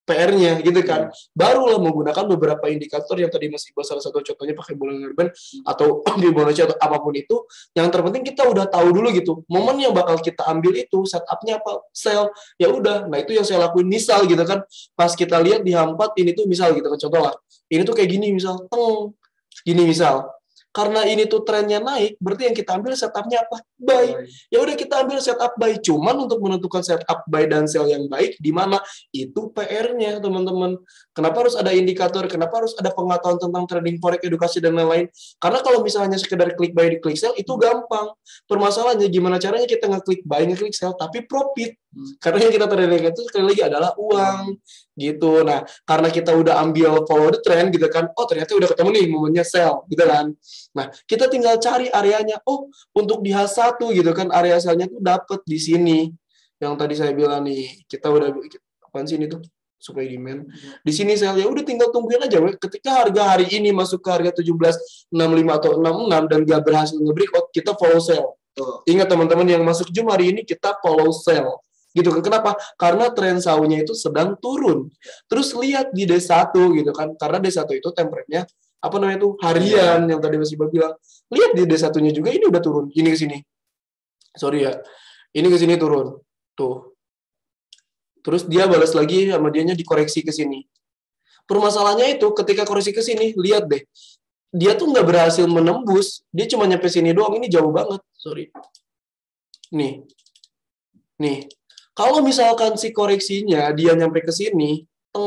PR-nya gitu kan. Barulah menggunakan beberapa indikator yang tadi Mas Iqbal salah satu contohnya pakai Bollinger Band atau Fibonacci atau apapun itu. Yang terpenting kita udah tahu dulu gitu. Momen yang bakal kita ambil itu setup-nya apa? Sell. Ya udah. Nah, itu yang saya lakuin misal gitu kan. Pas kita lihat di H4 ini tuh misal gitu kan contoh lah. Ini tuh kayak gini misal. Gini misal. Karena ini tuh trennya naik, berarti yang kita ambil setupnya apa? Buy. Ya udah kita ambil setup buy. Cuman untuk menentukan setup buy dan sell yang baik di mana itu PR-nya, teman-teman. Kenapa harus ada indikator? Kenapa harus ada pengetahuan tentang trading forex, edukasi dan lain-lain? Karena kalau misalnya sekedar klik buy, klik sell itu gampang. Permasalahannya gimana caranya kita ngeklik buy, ngeklik sell tapi profit. Karena yang kita trading itu sekali lagi adalah uang gitu. Nah, karena kita udah ambil follow the trend gitu kan. Oh, ternyata udah ketemu nih momennya sell gitu kan. Nah, kita tinggal cari areanya. Oh, untuk di H1 gitu kan, area sellnya tuh dapet di sini. Yang tadi saya bilang nih, kita udah apaan sih ini tuh? Supply demand. Di sini sell ya udah tinggal tungguin aja. Ketika harga hari ini masuk ke harga 17.65 atau 66 dan gak berhasil nge-breakout, kita follow sell. Ingat teman-teman yang masuk Jum hari ini kita follow sell. Gitu kan. Kenapa? Karena tren sahurnya itu sedang turun. Terus lihat di D1 gitu kan. Karena D1 itu template-nya apa namanya itu harian yang tadi Mas Iqbal bilang. Lihat di D1-nya juga ini udah turun. Ini ke sini. Sorry ya. Ini ke sini turun. Tuh. Terus dia balas lagi sama dianya dikoreksi ke sini. Permasalahannya itu ketika koreksi ke sini, lihat deh. Dia tuh nggak berhasil menembus. Dia cuma nyampe sini doang. Ini jauh banget. Sorry. Nih. Kalau misalkan si koreksinya dia nyampe ke sini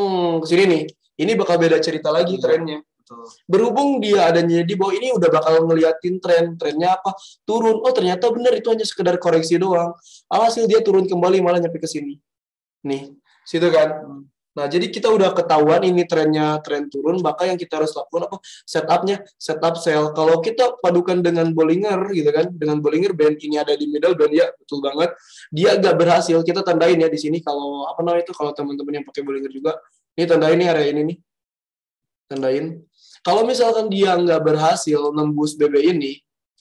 nih. Ini bakal beda cerita lagi trennya. Berhubung dia adanya di bawah ini udah bakal ngeliatin trennya apa turun. Oh ternyata benar itu hanya sekedar koreksi doang. Alhasil dia turun kembali malah nyampe ke sini. Nih, situ kan. Nah, jadi kita udah ketahuan ini trennya tren turun, maka yang kita harus lakukan apa? Setupnya, setup sell. Kalau kita padukan dengan Bollinger gitu kan, dengan Bollinger Band ini ada di middle band ya, betul banget. Dia agak berhasil, kita tandain ya di sini kalau apa namanya itu kalau teman-teman yang pakai Bollinger juga. Ini tandain nih area ini nih. Tandain. Kalau misalkan dia nggak berhasil nembus BB ini,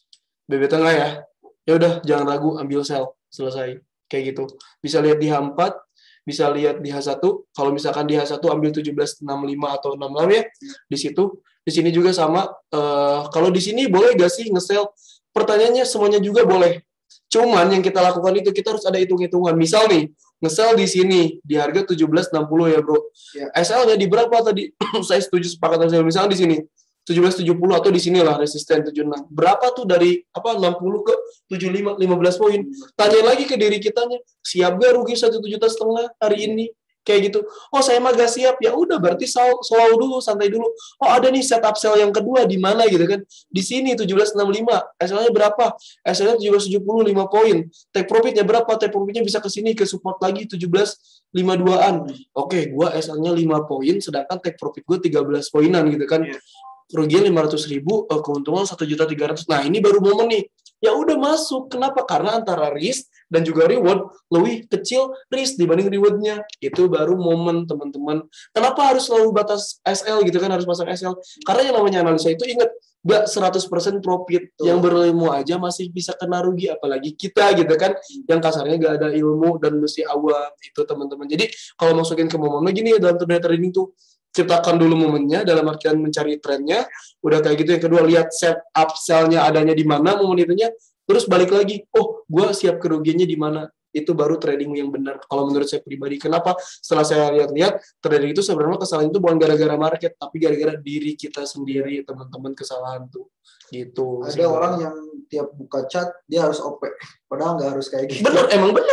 BB tengah ya udah jangan ragu ambil sell, selesai. Kayak gitu. Bisa lihat di H4, bisa lihat di H1. Kalau misalkan di H1 ambil 17.65 atau 66 ya, di situ. Di sini juga sama. Kalau di sini boleh nggak sih nge-sell? Pertanyaannya semuanya juga boleh. Cuman yang kita lakukan itu kita harus ada hitung-hitungan. Misal nih, nge-sell di sini di harga 17.60 ya, Bro. Ya. SL-nya di berapa tadi? Saya setuju sepakat dengan saya. Misalnya di sini 17.70 atau di sinilah resisten 76. Berapa tuh dari 60 ke 75 15 poin. Tanya lagi ke diri kitanya, siap gak rugi 1,5 juta hari ini? Kayak gitu. Oh, saya mah gak siap. Ya udah berarti slow dulu, santai dulu. Oh, ada nih setup sell yang kedua di mana gitu kan. Di sini 17.65. SL-nya berapa? SL-nya 17.70 5 poin. Take profit-nya berapa? Take profit-nya bisa ke sini ke support lagi 17.52-an. Oke, gua SL-nya 5 poin sedangkan take profit gua 13 poinan gitu kan. Kerugian 500.000, keuntungan 1.300.000. Nah, ini baru momen nih. Ya udah masuk. Kenapa? Karena antara risk dan juga reward lebih kecil risk dibanding reward-nya. Itu baru momen, teman-teman. Kenapa harus selalu batas SL gitu kan, harus pasang SL? Karena yang namanya analisa itu ingat, gak 100% profit. Yang berilmu aja masih bisa kena rugi, apalagi kita gitu kan, yang kasarnya gak ada ilmu dan mesti awam. Itu teman-teman. Jadi kalau masukin ke momen gini ya dalam trading tuh, ciptakan dulu momennya dalam artian mencari trennya, udah kayak gitu. Yang kedua lihat set up sell-nya adanya di mana momen itunya, terus balik lagi, oh gue siap kerugiannya di mana, itu baru trading yang benar kalau menurut saya pribadi. Kenapa? Setelah saya lihat-lihat trading itu sebenarnya kesalahan itu bukan gara-gara market, tapi gara-gara diri kita sendiri, teman-teman, kesalahan tuh gitu.
Ada orang yang tiap buka chat dia harus OP, padahal nggak harus kayak gitu.
Bener.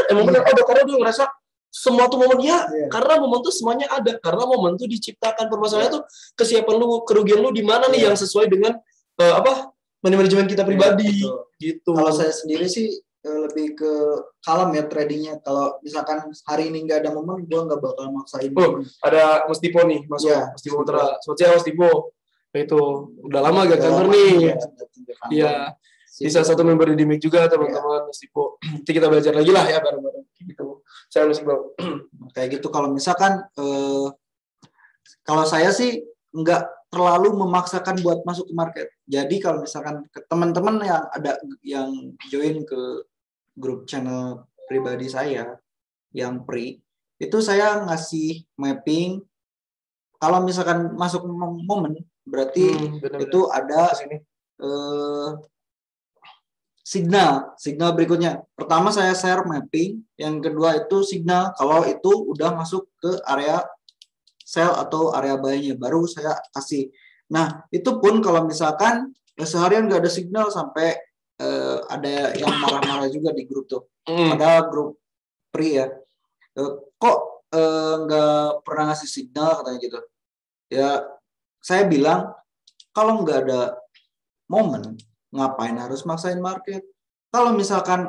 Ada karena dia ngerasa semua tuh momen karena momen tuh semuanya ada, karena momen tuh diciptakan. Permasalahannya tuh kesiapan lu, kerugian lu di mana nih yang sesuai dengan manajemen kita pribadi gitu.
Kalau saya sendiri sih lebih ke kalem ya tradingnya. Kalau misalkan hari ini nggak ada momen, gue nggak bakal maksain.
Ada Mas Tipo nih masuk, Mas Tipo Putra. Selamat siang Mas Tipo. Itu udah lama gak kantor nih. Iya. Di salah satu member di Dimik juga teman-teman Mas Tipo. Nanti kita belajar lagi lah ya bareng-bareng gitu. Saya Mas Iqbal.
Kayak gitu. Kalau misalkan kalau saya sih nggak terlalu memaksakan buat masuk ke market. Jadi kalau misalkan ke teman-teman yang ada yang join ke grup channel pribadi saya yang free, itu saya ngasih mapping. Kalau misalkan masuk momen, berarti itu ada signal berikutnya. Pertama saya share mapping, yang kedua itu signal kalau itu udah masuk ke area sell atau area buy-nya, baru saya kasih. Nah, itu pun kalau misalkan seharian nggak ada signal, sampai ada yang marah-marah juga di grup tuh. Padahal grup free ya. Kok nggak pernah ngasih signal katanya gitu. Ya, saya bilang kalau nggak ada momen, ngapain harus maksain market? Kalau misalkan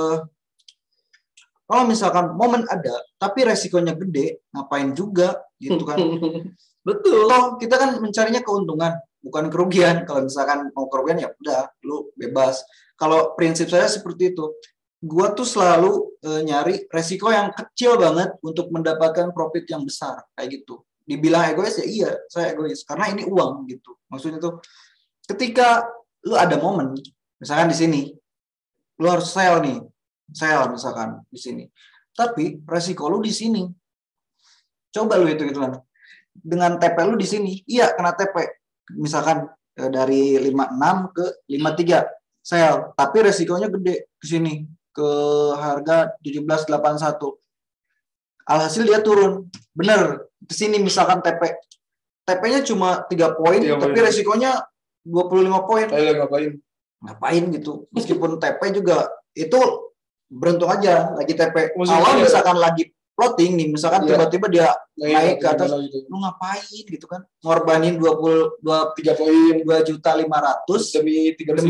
momen ada, tapi resikonya gede, ngapain juga gitu kan? Betul. Toh kita kan mencarinya keuntungan, bukan kerugian. Kalau misalkan mau kerugian ya udah, lu bebas. Kalau prinsip saya seperti itu. Gua tuh selalu nyari resiko yang kecil banget untuk mendapatkan profit yang besar, kayak gitu. Dibilang egois ya iya, saya egois karena ini uang gitu. Maksudnya tuh ketika lu ada momen, misalkan di sini lu harus sell misalkan di sini. Tapi resiko lu di sini. Coba lu hitung-hitungan. Dengan TP lu di sini, iya kena TP. Misalkan dari 56 ke 53 sell, tapi resikonya gede ke sini ke harga 1781. Alhasil dia turun. Bener, ke sini misalkan TP-nya cuma 3 poin, tapi resikonya 25 poin. Ngapain gitu. Meskipun TP juga itu beruntung aja lagi TP. Kalau misalkan lagi floating nih, misalkan tiba-tiba dia naik ke atas, lu ngapain gitu kan? Ngorbanin 3 poin 2.500.000 demi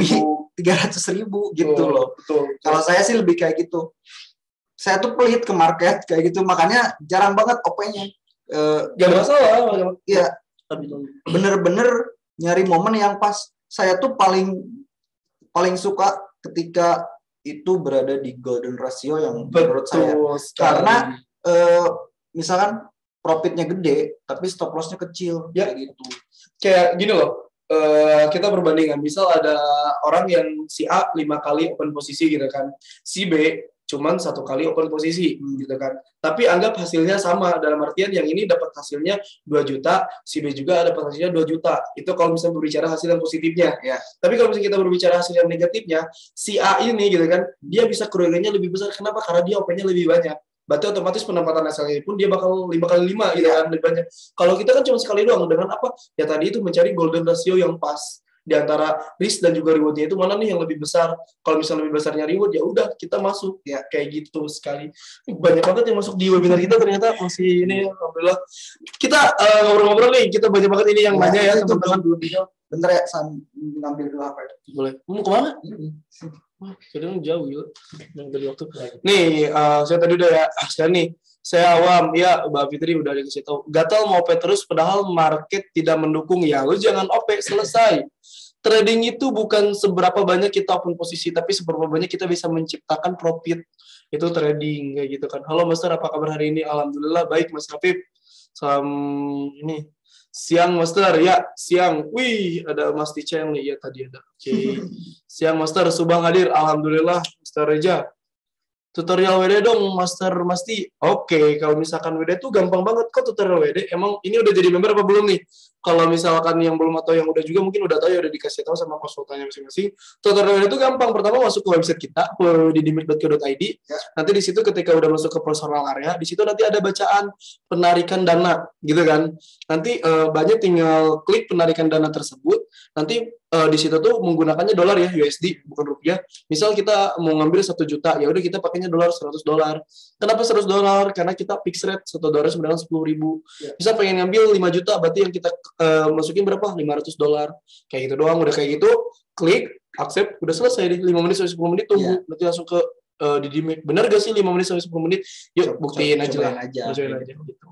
300.000 gitu loh. Betul. Kalau saya sih lebih kayak gitu. Saya tuh pelit ke market kayak gitu, makanya jarang banget OP-nya.
Gak masalah.
Iya. Bener-bener nyari momen yang pas. Saya tuh paling suka ketika itu berada di golden ratio yang menurut saya. Karena misalkan profitnya gede, tapi stop loss-nya kecil. Ya gitu.
Kayak gini loh. Kita perbandingan. Misal ada orang yang si A 5 kali open posisi gitu kan. Si B cuman 1 kali open posisi gitu kan. Tapi anggap hasilnya sama, dalam artian yang ini dapat hasilnya 2 juta, si B juga dapat hasilnya 2 juta. Itu kalau misalnya berbicara hasil yang positifnya. Ya. Tapi kalau misalnya kita berbicara hasil yang negatifnya, si A ini gitu kan, dia bisa kerugiannya lebih besar. Kenapa? Karena dia opennya lebih banyak. Berarti otomatis penempatan hasilnya pun dia bakal 5 kali 5 gitu kan, lebih banyak. Kalau kita kan cuma sekali doang, dengan apa? Ya tadi itu mencari golden ratio yang pas di antara risk dan juga rewardnya itu mana nih yang lebih besar. Kalau misalnya lebih besarnya reward, ya udah kita masuk ya kayak gitu sekali. Banyak banget yang masuk di webinar kita, ternyata masih ini alhamdulillah. Kita ngobrol-ngobrol nih, kita banyak banget ini yang nanya ya teman-teman.
Bentar ya, ngambil dulu apa ya?
Boleh. Mau kemana? Wah, kadang jauh ya. Yang tadi waktu. Nih, saya tadi udah ya. Sekarang nih, saya awam, ya Mbak Fitri udah dikasih tahu. Gatal mau OP terus, padahal market tidak mendukung. Ya, lu jangan OP, selesai. Trading itu bukan seberapa banyak kita open posisi, tapi seberapa banyak kita bisa menciptakan profit. Itu trading, kayak gitu kan. Halo Master, apa kabar hari ini? Alhamdulillah, baik Mas Rafif. Salam ini. Siang Master, ya siang. Wih, ada Mas Ticeng nih, ya tadi ada. Oke. Siang Master, Subang hadir. Alhamdulillah, Master Reja. Tutorial WD dong, Master Masti. Oke, kalau misalkan WD itu gampang banget kok tutorial WD. Emang ini udah jadi member apa belum nih? Kalau misalkan yang belum atau yang udah juga mungkin udah tahu ya, udah dikasih tahu sama konsultannya masing-masing. Tutorial WD itu gampang. Pertama masuk ke website kita, didimit.co.id. Ya. Nanti di situ ketika udah masuk ke personal area, di situ nanti ada bacaan penarikan dana, gitu kan. Nanti banyak tinggal klik penarikan dana tersebut. Nanti di situ tuh menggunakannya dolar ya, USD bukan rupiah. Misal kita mau ngambil 1 juta, ya udah kita pakainya dolar, $100. Kenapa $100? Karena kita fix rate $1 sebenarnya 10.000. Ya. Bisa pengen ngambil 5 juta, berarti yang kita masukin berapa? $500. Kayak gitu doang, udah kayak gitu, klik, accept, udah selesai deh. 5 menit sampai 10 menit tunggu, nanti langsung ke Didimit. Bener gak sih 5 menit sampai 10 menit? Yuk buktiin aja lah. Cobain aja gitu.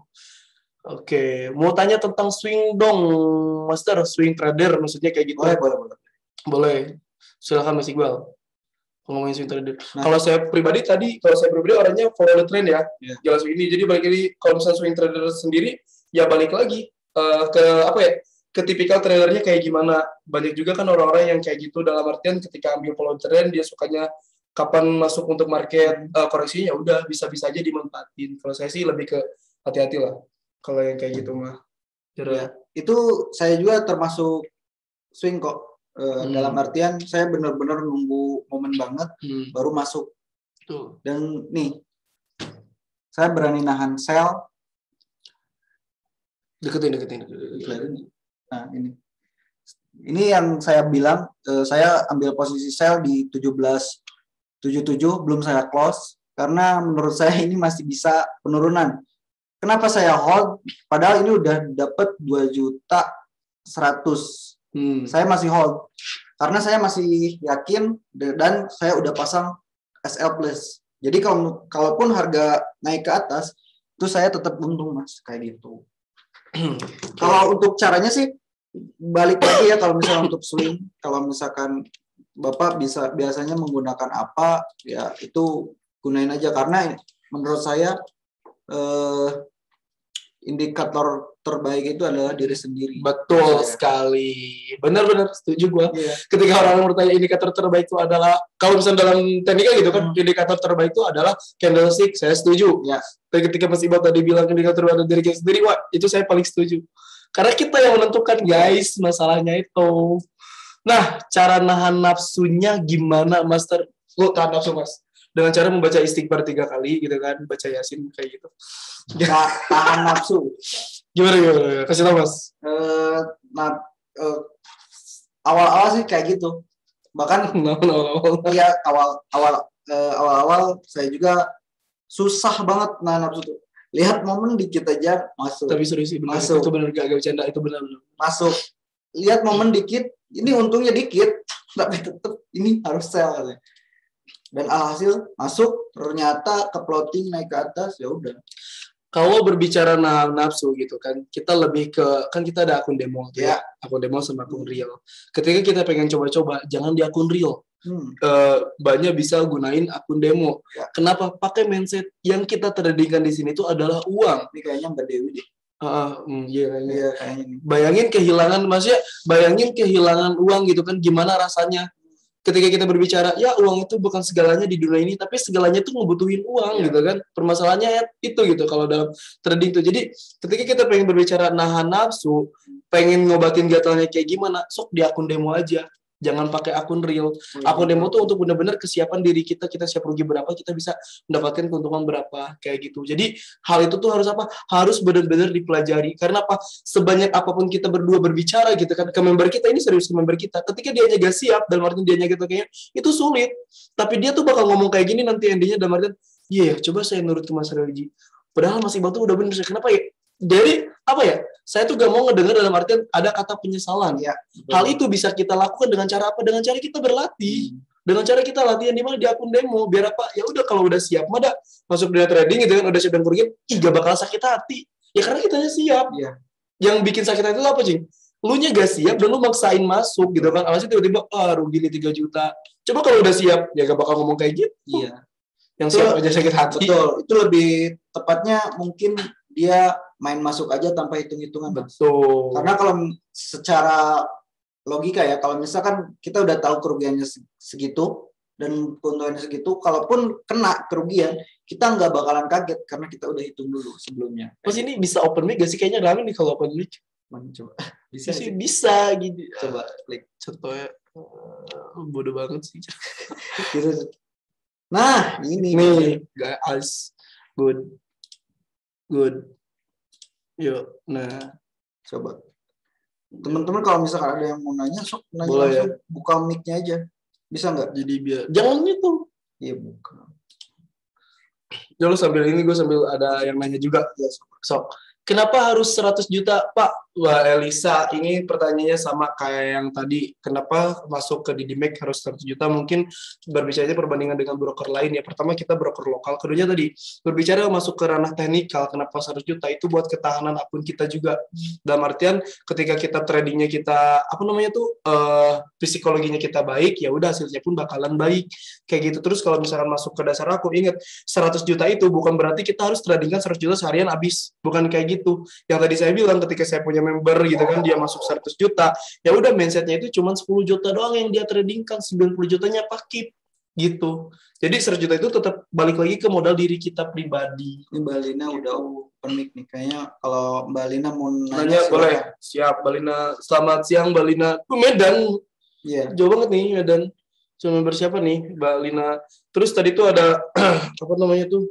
Oke, mau tanya tentang swing dong, Master, swing trader, maksudnya kayak gitu. Boleh. Silakan Mas Iqbal. Ngomongin swing trader. Nah. Kalau saya pribadi orangnya follow the trend ya. Jelas ini. Jadi balik lagi, kalau misalnya swing trader sendiri, ya balik lagi ke tipikal tradernya kayak gimana. Banyak juga kan orang-orang yang kayak gitu, dalam artian ketika ambil follow trend, dia sukanya kapan masuk untuk market koreksinya, udah bisa-bisa aja dimanfaatin. Kalau saya sih lebih ke hati-hati lah kalau yang kayak gitu mah.
Ya, itu saya juga termasuk swing kok. Dalam artian saya benar-benar nunggu momen banget baru masuk.
Tuh.
Dan nih saya berani nahan sell.
Deketin.
Nah, ini yang saya bilang, saya ambil posisi sell di 17.77, belum saya close karena menurut saya ini masih bisa penurunan. Kenapa saya hold? Padahal ini udah dapat 2.100.000. Saya masih hold karena saya masih yakin dan saya udah pasang SL plus. Jadi kalaupun harga naik ke atas, itu saya tetap untung Mas, kayak gitu. Kalau untuk caranya sih balik lagi ya, kalau misalnya untuk swing, kalau misalkan Bapak biasanya menggunakan apa, ya itu gunain aja karena menurut saya indikator terbaik itu adalah diri sendiri.
Betul sekali. Benar-benar setuju gua. Yeah. Ketika orang bertanya indikator terbaik itu adalah, kalau misalnya dalam teknika gitu kan, indikator terbaik itu adalah candlestick, saya setuju.
Yeah.
Tapi ketika Mas Iqbal tadi bilang indikator adalah diri kita sendiri, wah itu saya paling setuju. Karena kita yang menentukan guys, masalahnya itu. Nah, cara nahan nafsunya gimana, Master? Lo tahan nafsu, Mas? Dengan cara membaca istighfar 3 kali gitu kan, baca Yasin kayak gitu.
Tahan nafsu.
Gimana? Kasih tau Mas.
Awal-awal sih kayak gitu. Bahkan iya awal-awal saya juga susah banget nahan nafsu tuh. Lihat momen dikit aja masuk.
Tapi serius sih benar.
Masuk.
Itu benar gak bercanda, itu benar.
Masuk. Lihat momen dikit, ini untungnya dikit, tapi tetap ini harus sell katanya. Dan alhasil masuk, ternyata ke plotting naik ke atas, ya udah.
Kalau berbicara nafsu gitu kan, kita lebih ke, kan kita ada akun demo, ya. Akun demo sama akun real. Ketika kita pengen coba-coba, jangan di akun real. Banyak bisa gunain akun demo. Ya. Kenapa? Pakai mindset yang kita tradingkan di sini itu adalah uang.
Ini kayaknya Mbak Dewi deh.
Iya, kayaknya. Bayangin kehilangan uang gitu kan, gimana rasanya? Ketika kita berbicara, ya uang itu bukan segalanya di dunia ini, tapi segalanya itu ngebutuhin uang gitu kan. Permasalahannya itu gitu kalau dalam trading itu. Jadi ketika kita pengen berbicara nahan nafsu, pengen ngobatin gatalnya kayak gimana, sok di akun demo aja. Jangan pakai akun real. Akun demo tuh untuk benar-benar kesiapan diri kita siap rugi berapa, kita bisa mendapatkan keuntungan berapa, kayak gitu. Jadi hal itu tuh harus apa? Harus benar-benar dipelajari. Karena apa? Sebanyak apapun kita berdua berbicara gitu kan, ke member kita, ini serius ke member kita. Ketika dia gak siap, dalam artian dia gitu kayaknya, itu sulit. Tapi dia tuh bakal ngomong kayak gini nanti endingnya dalam artian, coba saya nurut ke Mas Religi. Padahal Mas Iqbal tuh udah bener. Kenapa ya? Jadi apa ya? Saya tuh gak mau ngedengar dalam artian ada kata penyesalan. Ya, hal itu bisa kita lakukan dengan cara apa? Dengan cara kita berlatih. Dengan cara kita latihan di mana di akun demo. Biar apa? Ya udah kalau udah siap, mah masuk dunia trading gitu kan, udah siap dan kerugian, gak bakal sakit hati. Ya karena kitanya siap. Ya. Yang bikin sakit hati itu apa, Cing? Lu nya gak siap dan lu maksain masuk gitu kan. Alasnya tiba-tiba rugi nih 3 juta. Coba kalau udah siap, ya gak bakal ngomong kayak gitu. Iya. Yang siap aja sakit hati.
Betul. Itu lebih tepatnya mungkin dia main masuk aja tanpa hitung-hitungan.
Betul.
Karena kalau secara logika ya, kalau misalkan kita udah tahu kerugiannya segitu dan keuntungannya segitu, kalaupun kena kerugian, kita nggak bakalan kaget karena kita udah hitung dulu sebelumnya.
Mas ini bisa open mic gak sih? Kayaknya rame nih kalau open mic.
Coba.
Bisa sih, bisa gitu.
Coba klik.
Contohnya bodoh banget sih.
Nah, ini
nih, guys. Good. Yuk, nah,
coba. Teman-teman kalau misalkan ada yang mau nanya, sok nanya
boleh
langsung,
ya?
Buka mic-nya aja. Bisa nggak?
Jadi biar jangan gitu.
Iya, buka.
Ya lu sambil ini, gue sambil ada yang nanya juga. Ya, sok. Kenapa harus 100 juta, Pak? Wah, Elisa, ini pertanyaannya sama kayak yang tadi. Kenapa masuk ke Didimek harus 100 juta? Mungkin berbicaranya perbandingan dengan broker lain ya. Pertama kita broker lokal. Keduanya tadi, berbicara masuk ke ranah teknikal. Kenapa 100 juta? Itu buat ketahanan akun kita juga. Dalam artian, ketika kita tradingnya kita, psikologinya kita baik, ya udah hasilnya pun bakalan baik. Kayak gitu. Terus kalau misalkan masuk ke dasar akun, ingat, 100 juta itu bukan berarti kita harus tradingkan 100 juta seharian habis. Bukan kayak gitu. Yang tadi saya bilang ketika saya punya member gitu kan, dia masuk 100 juta, ya udah mindsetnya itu cuma 10 juta doang yang dia tradingkan, 90 jutanya pakai. gitu. Jadi 100 juta itu tetap balik lagi ke modal diri kita pribadi.
Ini Mbak Lina udah open mic nih. Kayaknya kalau Mbak Lina mau
Nanya boleh. Siap, Mbak Lina. Selamat siang, Mbak Lina. Medan.
Iya.
Jauh banget nih, Medan. Cuma member siapa nih, Mbak Lina. Terus tadi tuh ada, apa namanya tuh?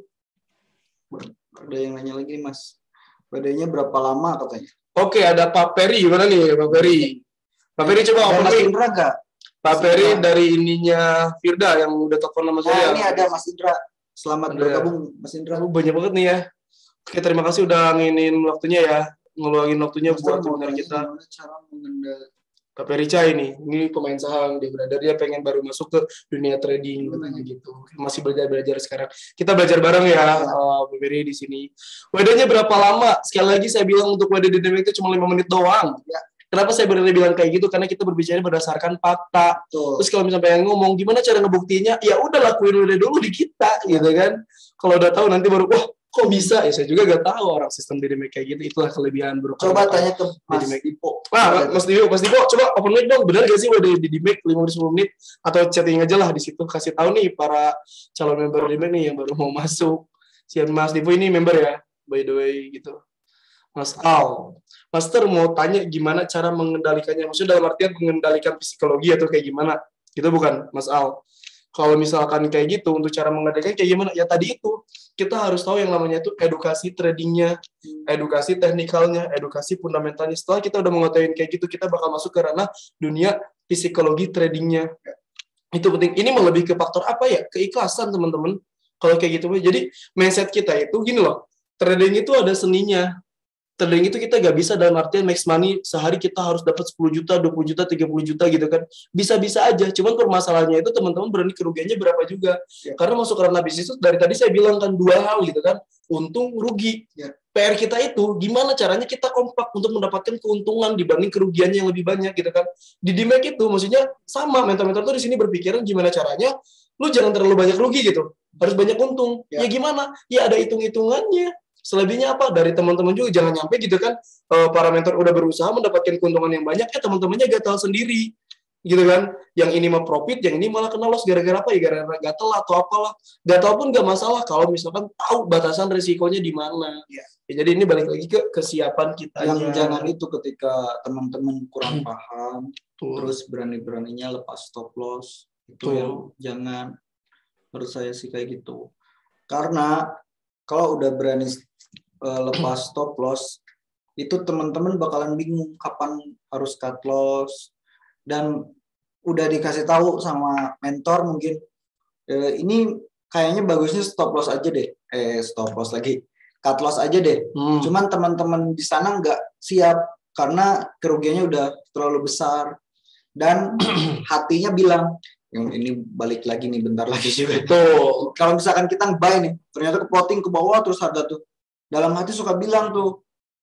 Ada yang nanya lagi, Mas. Badannya berapa lama katanya?
Oke, ada Pak Peri. Gimana nih, Pak Peri? Pak Peri coba open
Mas
mic.
Indra nggak?
Pak Peri dari ininya Firda yang udah telepon sama saya.
Nah, ini ada Mas Indra. Selamat bergabung, Mas Indra.
Banyak banget nih ya. Oke, terima kasih udah nginin waktunya ya. Ngeluangin waktunya
Mas
buat
Indra mau
webinar
tanya
kita.
gimana cara mengendalikan
Pak Peri Cai ini pemain saham, dia pengen baru masuk ke dunia trading katanya gitu. Masih belajar sekarang. Kita belajar bareng ya, Pak Peri di sini. WD-nya berapa lama? Sekali lagi saya bilang untuk WD dynamic itu cuma 5 menit doang. Ya. Kenapa saya berani bilang kayak gitu? Karena kita berbicara berdasarkan fakta. Terus kalau misalnya pengen ngomong, gimana cara ngebuktinya? Ya udah lakuin udah dulu di kita, gitu kan. Kalau udah tahu nanti baru, wah kok bisa? Ya saya juga gak tahu orang sistem dynamic kayak gitu. Itulah kelebihan berkali.
Coba tanya ke Mas Dipo.
Nah, Mas Dipo, coba open mic dong. Benar gak sih udah di dynamic 5-10 menit? Atau chatting aja lah di situ. Kasih tahu nih para calon member dynamic nih yang baru mau masuk. Siap Mas Dipo ini member ya, by the way gitu. Mas Al, Master mau tanya gimana cara mengendalikannya. Maksudnya dalam artian mengendalikan psikologi atau kayak gimana? Gitu bukan, Mas Al? Kalau misalkan kayak gitu, untuk cara mengendalikan kayak gimana? Ya tadi itu, kita harus tahu yang namanya itu edukasi tradingnya, edukasi teknikalnya, edukasi fundamentalnya. Setelah kita udah mengetahui kayak gitu, kita bakal masuk ke ranah dunia psikologi tradingnya. Itu penting. Ini lebih ke faktor apa ya? Keikhlasan, teman-teman. Kalau kayak gitu, jadi mindset kita itu gini loh, trading itu ada seninya. Trading itu kita gak bisa dalam artian max money sehari kita harus dapat 10 juta, 20 juta, 30 juta gitu kan. Bisa-bisa aja. Cuman permasalahannya itu teman-teman berani kerugiannya berapa juga. Ya. Karena masuk ke ranah bisnis itu dari tadi saya bilang kan 2 hal gitu kan. Untung, rugi. Ya. PR kita itu gimana caranya kita kompak untuk mendapatkan keuntungan dibanding kerugiannya yang lebih banyak gitu kan. Di DMAX itu maksudnya sama. Mentor-mentor tuh di sini berpikiran gimana caranya lu jangan terlalu banyak rugi gitu. Harus banyak untung. Ya gimana? Ya ada hitung-hitungannya. Selebihnya apa? Dari teman-teman juga jangan nyampe gitu kan, para mentor udah berusaha mendapatkan keuntungan yang banyak, teman-temannya gatal sendiri, gitu kan. Yang ini mah profit, yang ini malah kena loss gara-gara apa ya? Gara-gara gatal atau apalah. Gatal pun gak masalah kalau misalkan tahu batasan risikonya di mana. Ya, jadi ini balik lagi ke kesiapan kita.
Yang jangan itu ketika teman-teman kurang paham, terus berani-beraninya lepas stop loss, itu yang jangan. Menurut saya sih kayak gitu. Karena kalau udah berani lepas stop loss, itu teman-teman bakalan bingung kapan harus cut loss, dan udah dikasih tahu sama mentor mungkin ini kayaknya bagusnya stop loss aja deh, stop loss lagi, cut loss aja deh. Cuman teman-teman di sana nggak siap karena kerugiannya udah terlalu besar dan hatinya bilang yang ini balik lagi nih bentar lagi juga. Tuh kalau misalkan kita buy nih ternyata keploting ke bawah terus harga tuh dalam hati suka bilang tuh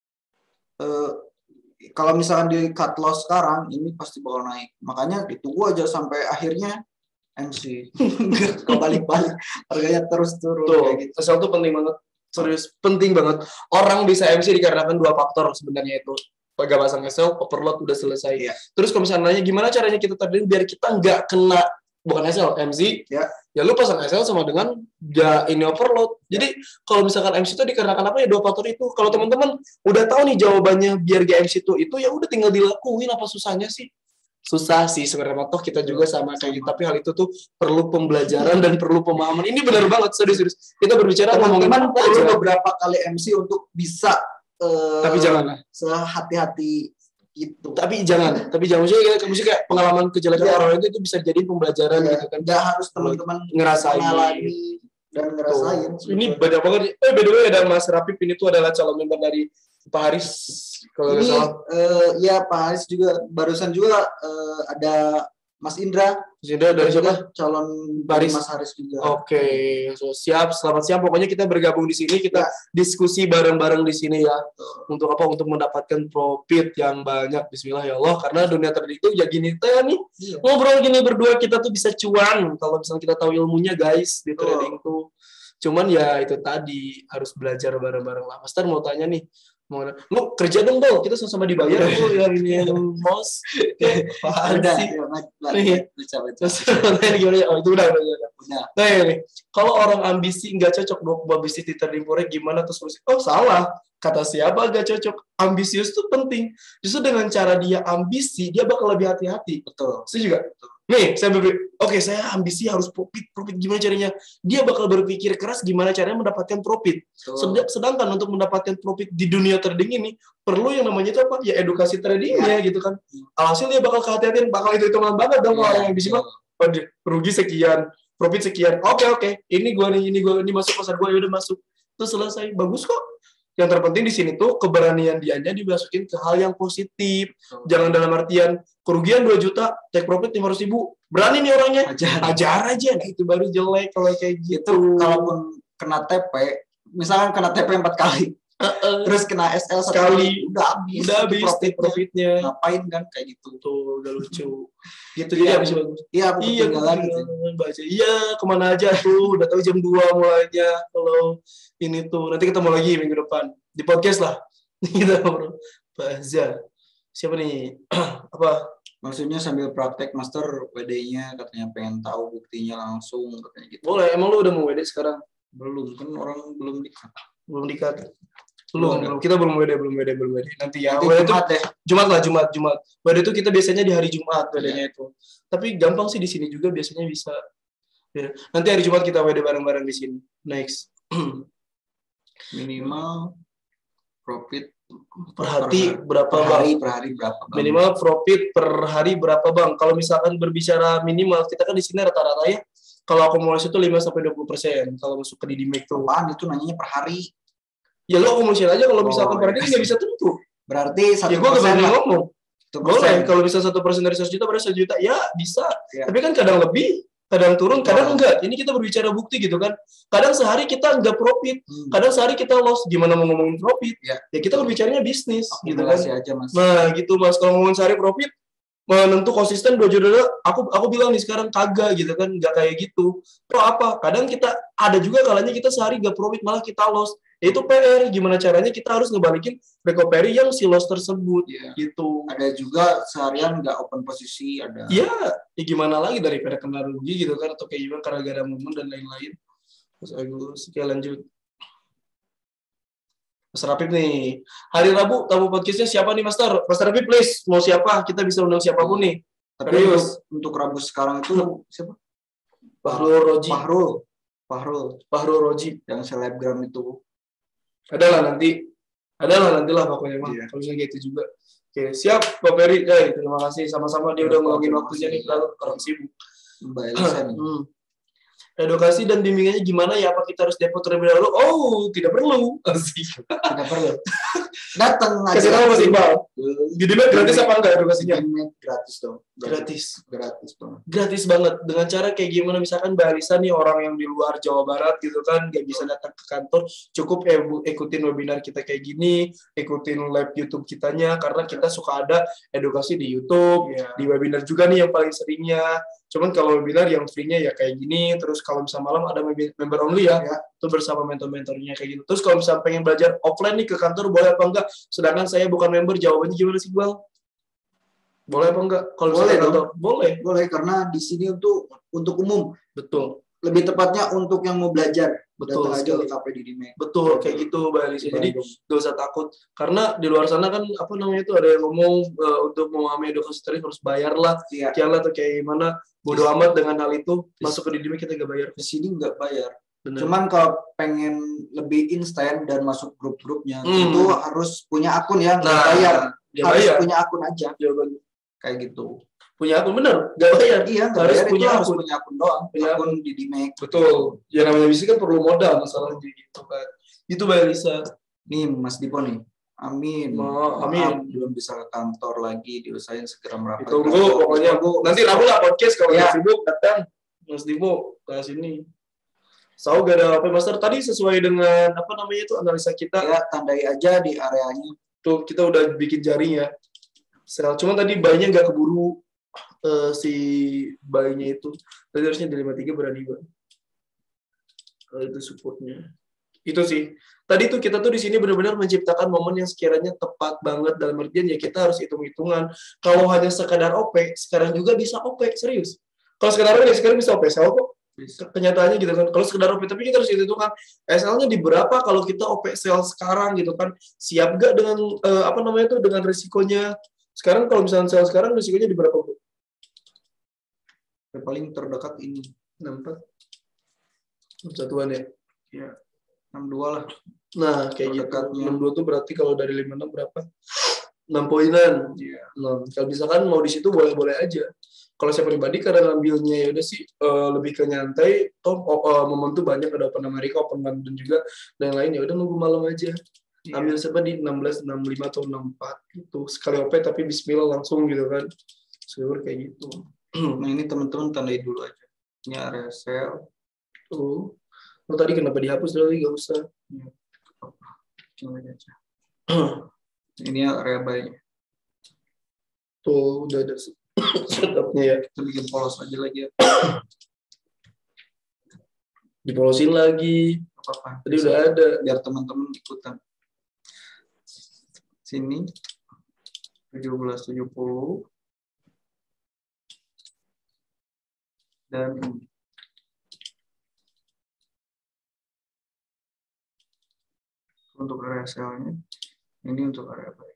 kalau misalkan di cut loss sekarang ini pasti bakal naik, makanya ditunggu aja sampai akhirnya MC kebalik-balik harganya terus turun.
Tuh, kayak gitu. Sesal tuh penting banget, serius penting banget. Orang bisa MC dikarenakan 2 faktor sebenarnya itu. Gak pasang SL, overload udah selesai. Ya. Terus kalau misalnya nanya gimana caranya kita trading biar kita nggak kena bukan SL, MC, ya lu pasang SL sama dengan ini overload. Jadi kalau misalkan MC itu dikarenakan apa ya 2 faktor itu. Kalau teman-teman udah tahu nih jawabannya biar gak MC itu ya udah tinggal dilakuin, apa susahnya sih? Susah sih sebenarnya, toh kita juga sama kayak gitu, tapi hal itu tuh perlu pembelajaran dan perlu pemahaman. Ini benar banget, serius. Kita berbicara
teman-teman perlu beberapa kali MC untuk bisa
tapi janganlah
sehati-hati itu.
Tapi jangan maksudnya kayak pengalaman kejelekan orang itu bisa jadi pembelajaran gitu kan.
Nggak harus teman-teman
ngerasain
dan ngerasain.
Ini banyak banget. By the way ada Mas Rapip, ini tuh adalah calon member dari Pak Haris kalau nggak salah.
Ya Pak Haris juga barusan juga ada Mas Indra.
Mas Indra dari siapa?
Calon dari Mas Haris juga.
Oke, so, siap. Selamat siang. Pokoknya kita bergabung di sini, kita diskusi bareng-bareng di sini ya. Untuk apa? Untuk mendapatkan profit yang banyak. Bismillah ya Allah. Karena dunia trading itu ya gini teh nih. Ngobrol gini berdua kita tuh bisa cuan kalau misalnya kita tahu ilmunya guys di trading tuh. Cuman ya itu tadi harus belajar bareng-bareng lah. Master mau tanya nih, Lu kerja dong Bol, kita sama-sama dibayar tuh yang ini yang mos. Apaan
Udah,
sih?
Nih.
Gimana ya? Oh itu udah. Nah ini, kalau orang ambisi nggak cocok buat bisnis di trading forex gimana terus? Oh salah, kata siapa nggak cocok? Ambisius tuh penting. Justru dengan cara dia ambisi, dia bakal lebih hati-hati.
Betul.
Setuju juga. Nih, saya ambisi harus profit gimana caranya? Dia bakal berpikir keras gimana caranya mendapatkan profit. Sedangkan untuk mendapatkan profit di dunia trading ini perlu yang namanya itu apa? Ya edukasi tradingnya gitu kan. Alhasil dia bakal kehati-hatian, bakal hitungan banget dong orang yang ambisi mah. Rugi sekian, profit sekian. Oke. Ini masuk pasar gua, ya udah masuk. Terus selesai. Bagus kok. Yang terpenting di sini tuh keberanian dianya dimasukin ke hal yang positif. Jangan dalam artian kerugian 2 juta, take profit 500.000. Berani nih orangnya. Ajar aja. Nah, itu baru jelek kalau kayak gitu.
Itu kalaupun kena TP, misalkan kena TP 4 kali. Terus kena SL sekali, udah habis
profitnya.
Ngapain kan kayak gitu.
Tuh, udah lucu. Gitu jadi habis bagus.
Iya, ketinggalan gitu.
Baca. Iya, kemana aja tuh. Udah tahu jam 2 mulainya. Kalau ini tuh nanti ketemu lagi minggu depan di podcast lah. Kita ngobrol. Bahasa. Siapa nih? Apa?
Maksudnya sambil praktek master WD-nya katanya pengen tahu buktinya langsung katanya gitu.
Boleh. Emang lu udah mau WD sekarang?
Belum, kan orang belum dikat.
Belum. Kita belum WD. Nanti ya.
Nanti Jumat deh.
Jumat. WD itu kita biasanya di hari Jumat WD-nya itu. Tapi gampang sih di sini juga biasanya bisa. Ya. Nanti hari Jumat kita WD bareng-bareng di sini. Next.
Minimal profit
per hari berapa
per
bang?
hari berapa bang?
Minimal profit per hari berapa bang? Kalau misalkan berbicara minimal, kita kan di sini rata-rata ya. Kalau akumulasi itu 5-20%. Kalau masuk ke Didimake tuh.
Apaan itu nanyanya per hari?
Ya lo akumulasi aja kalau misalkan per hari nggak bisa tentu.
Berarti 1%.
Ya gue gak berani ngomong.
1%.
Boleh, kalau bisa 1% dari 100 juta pada 1 juta, ya bisa. Ya. Tapi kan kadang lebih, kadang turun, kadang enggak. Ini kita berbicara bukti gitu kan. Kadang sehari kita enggak profit, kadang sehari kita loss. Gimana mau ngomongin profit? Ya kita berbicaranya bisnis gitu kan.
Aja, Mas.
Nah gitu Mas, kalau ngomongin sehari profit, menentu konsisten 2 juta, aku bilang nih sekarang kagak gitu kan, enggak kayak gitu. Toh apa? Kadang kita ada juga kalanya kita sehari enggak profit, malah kita loss. Itu PR, gimana caranya kita harus ngebalikin recovery yang si loss tersebut gitu.
Ada juga seharian nggak open posisi, ada.
Ya gimana lagi daripada kena rugi gitu kan, atau kayak gimana karena gara momen dan lain-lain. Terus Agus, oke lanjut. Mas Rapip nih, hari Rabu tamu podcastnya siapa nih Master? Master Rapip please, mau siapa? Kita bisa undang siapapun nih.
Tapi untuk Rabu sekarang itu siapa?
Fahrul Roji
yang selebgram itu.
Adalah nantilah pokoknya mah. Kalau misalnya gitu juga. Oke, siap Pak Ferry. Terima kasih sama-sama dia udah ngeluangin waktunya nih kalau sibuk.
Mbak Elisa nih.
Edukasi dan bimbingannya gimana ya? Apa kita harus depot terlebih dahulu? Oh, tidak perlu.
Tidak perlu. Datang aja.
Kasih tahu Mas Iqbal. Jadi gratis apa enggak edukasinya?
Gratis dong.
Gratis
banget.
Gratis banget. Dengan cara kayak gimana? Misalkan Mbak Alisa nih orang yang di luar Jawa Barat gitu kan, nggak bisa datang ke kantor, cukup ikutin webinar kita kayak gini, ikutin live YouTube kitanya, karena kita suka ada edukasi di YouTube, di webinar juga nih yang paling seringnya. Cuman kalau webinar yang free-nya ya kayak gini, terus kalau misalnya malam ada member only ya, itu bersama mentor-mentornya kayak gitu. Terus kalau misalnya pengen belajar offline nih ke kantor boleh apa enggak? Sedangkan saya bukan member, jawabannya gimana sih Bang? Boleh apa enggak? Kalau
boleh
dong. Boleh
karena di sini untuk umum.
Betul.
Lebih tepatnya untuk yang mau belajar.
Betul
aja ke KP Didimake.
Betul, kayak gitu Mbak Alisa. Jadi gak usah takut. Karena di luar sana kan apa namanya itu ada yang ngomong untuk memahami edukasi trading harus bayar lah. Kialah atau kayak gimana. Bodoh amat dengan hal itu. Masuk ke Didimake kita gak bayar.
Di sini gak bayar.
Bener.
Cuman kalau pengen lebih instan dan masuk grup-grupnya itu harus punya akun ya, bayar. Harus punya akun aja. Kayak gitu.
Punya akun bener, gak bayar.
Iya, harus punya akun doang. Akun Didimake.
Betul. Ya namanya bisnis kan perlu modal masalahnya gitu kan. Itu Mbak Alisa.
Nih Mas Dipo nih. Amin.
Amin.
Belum bisa ke kantor lagi, diusahain segera merapat.
Tunggu, pokoknya nanti Rabu lah podcast kalau sibuk datang Mas Dipo ke sini. Tahu gak ada apa Master tadi sesuai dengan apa namanya itu analisa kita.
Ya, tandai aja di areanya.
Tuh kita udah bikin jaring ya. Cuma tadi bayinya nggak keburu si bayinya itu. Tadi harusnya dari 53 berani banget. Kalau itu supportnya. Itu sih. tadi tuh kita tuh di sini benar-benar menciptakan momen yang sekiranya tepat banget dalam artian ya kita harus hitung-hitungan. Kalau hanya sekadar OP, sekarang juga bisa OP, serius. Kalau sekedar OP, sekarang bisa OP, sama kok. Kenyataannya gitu kan. Kalau sekedar OP, tapi kita harus hitung-hitungan SL-nya di berapa kalau kita OP sel sekarang gitu kan. Siap gak dengan dengan risikonya. Sekarang kalau misalnya sel sekarang risikonya di berapa, Bu?
Yang paling terdekat ini
64. Satuan ya?
ya 62 lah.
Nah, kayak gitu.
Terdekatnya.
62 tuh berarti kalau dari 56 berapa? 6 poinan.
Iya.
Nah, kalau misalkan mau di situ boleh-boleh aja. Kalau saya pribadi karena ngambilnya ya udah sih lebih ke nyantai. Toh momen tuh banyak, ada Open America, Open London juga dan lain, ya udah nunggu malam aja.
Iya.
Ambil siapa di 16, 65 atau 64 gitu. Sekali OP tapi bismillah langsung gitu kan. Seluruh kayak gitu.
Nah ini teman-teman tandai dulu aja. Ini area sel.
Tuh. Oh, tadi kenapa dihapus lagi? Gak usah.
Coba aja. Ini area bayi.
Tuh udah ada setupnya ya.
Kita bikin polos aja lagi ya.
Dipolosin lagi.
Apa-apa.
Tadi udah ada.
Biar teman-teman ikutan. Sini 1770 dan untuk area selnya, ini untuk area bayi.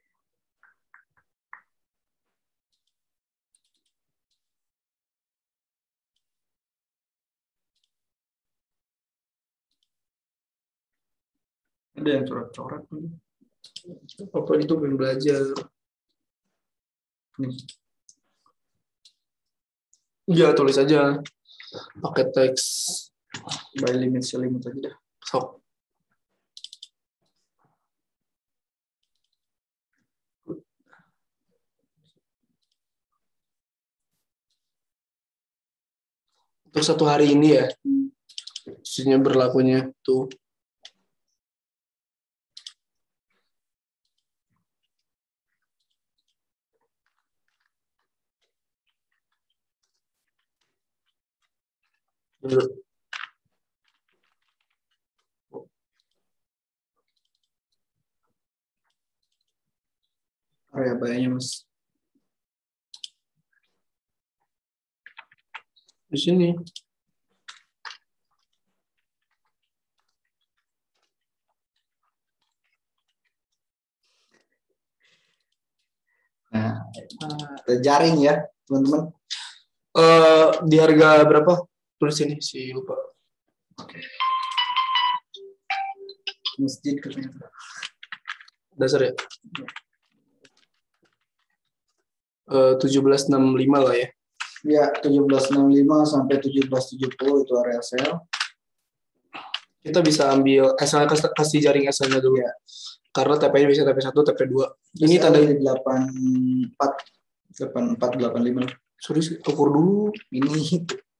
Ada yang coret-coret nih.
Apa itu pengen belajar?
Nih.
Ya tulis aja. Pakai teks.
By limit selimut aja dah.
Sok. Untuk satu hari ini ya. Maksudnya berlakunya tuh.
Area bayinya Mas.
Di sini.
Nah, jaring ya teman-teman.
Di harga berapa? Tulis ini si lupa.
Masjid katanya.
Dasar ya. 1765 lah ya.
Ya, 1765 sampai 1770 itu area sel.
Kita bisa ambil SL, kasih jaring SL-nya dulu ya. Karena TP-nya bisa TP1, TP2. Ini tanda
84, 85.
Serius, ukur dulu.
Ini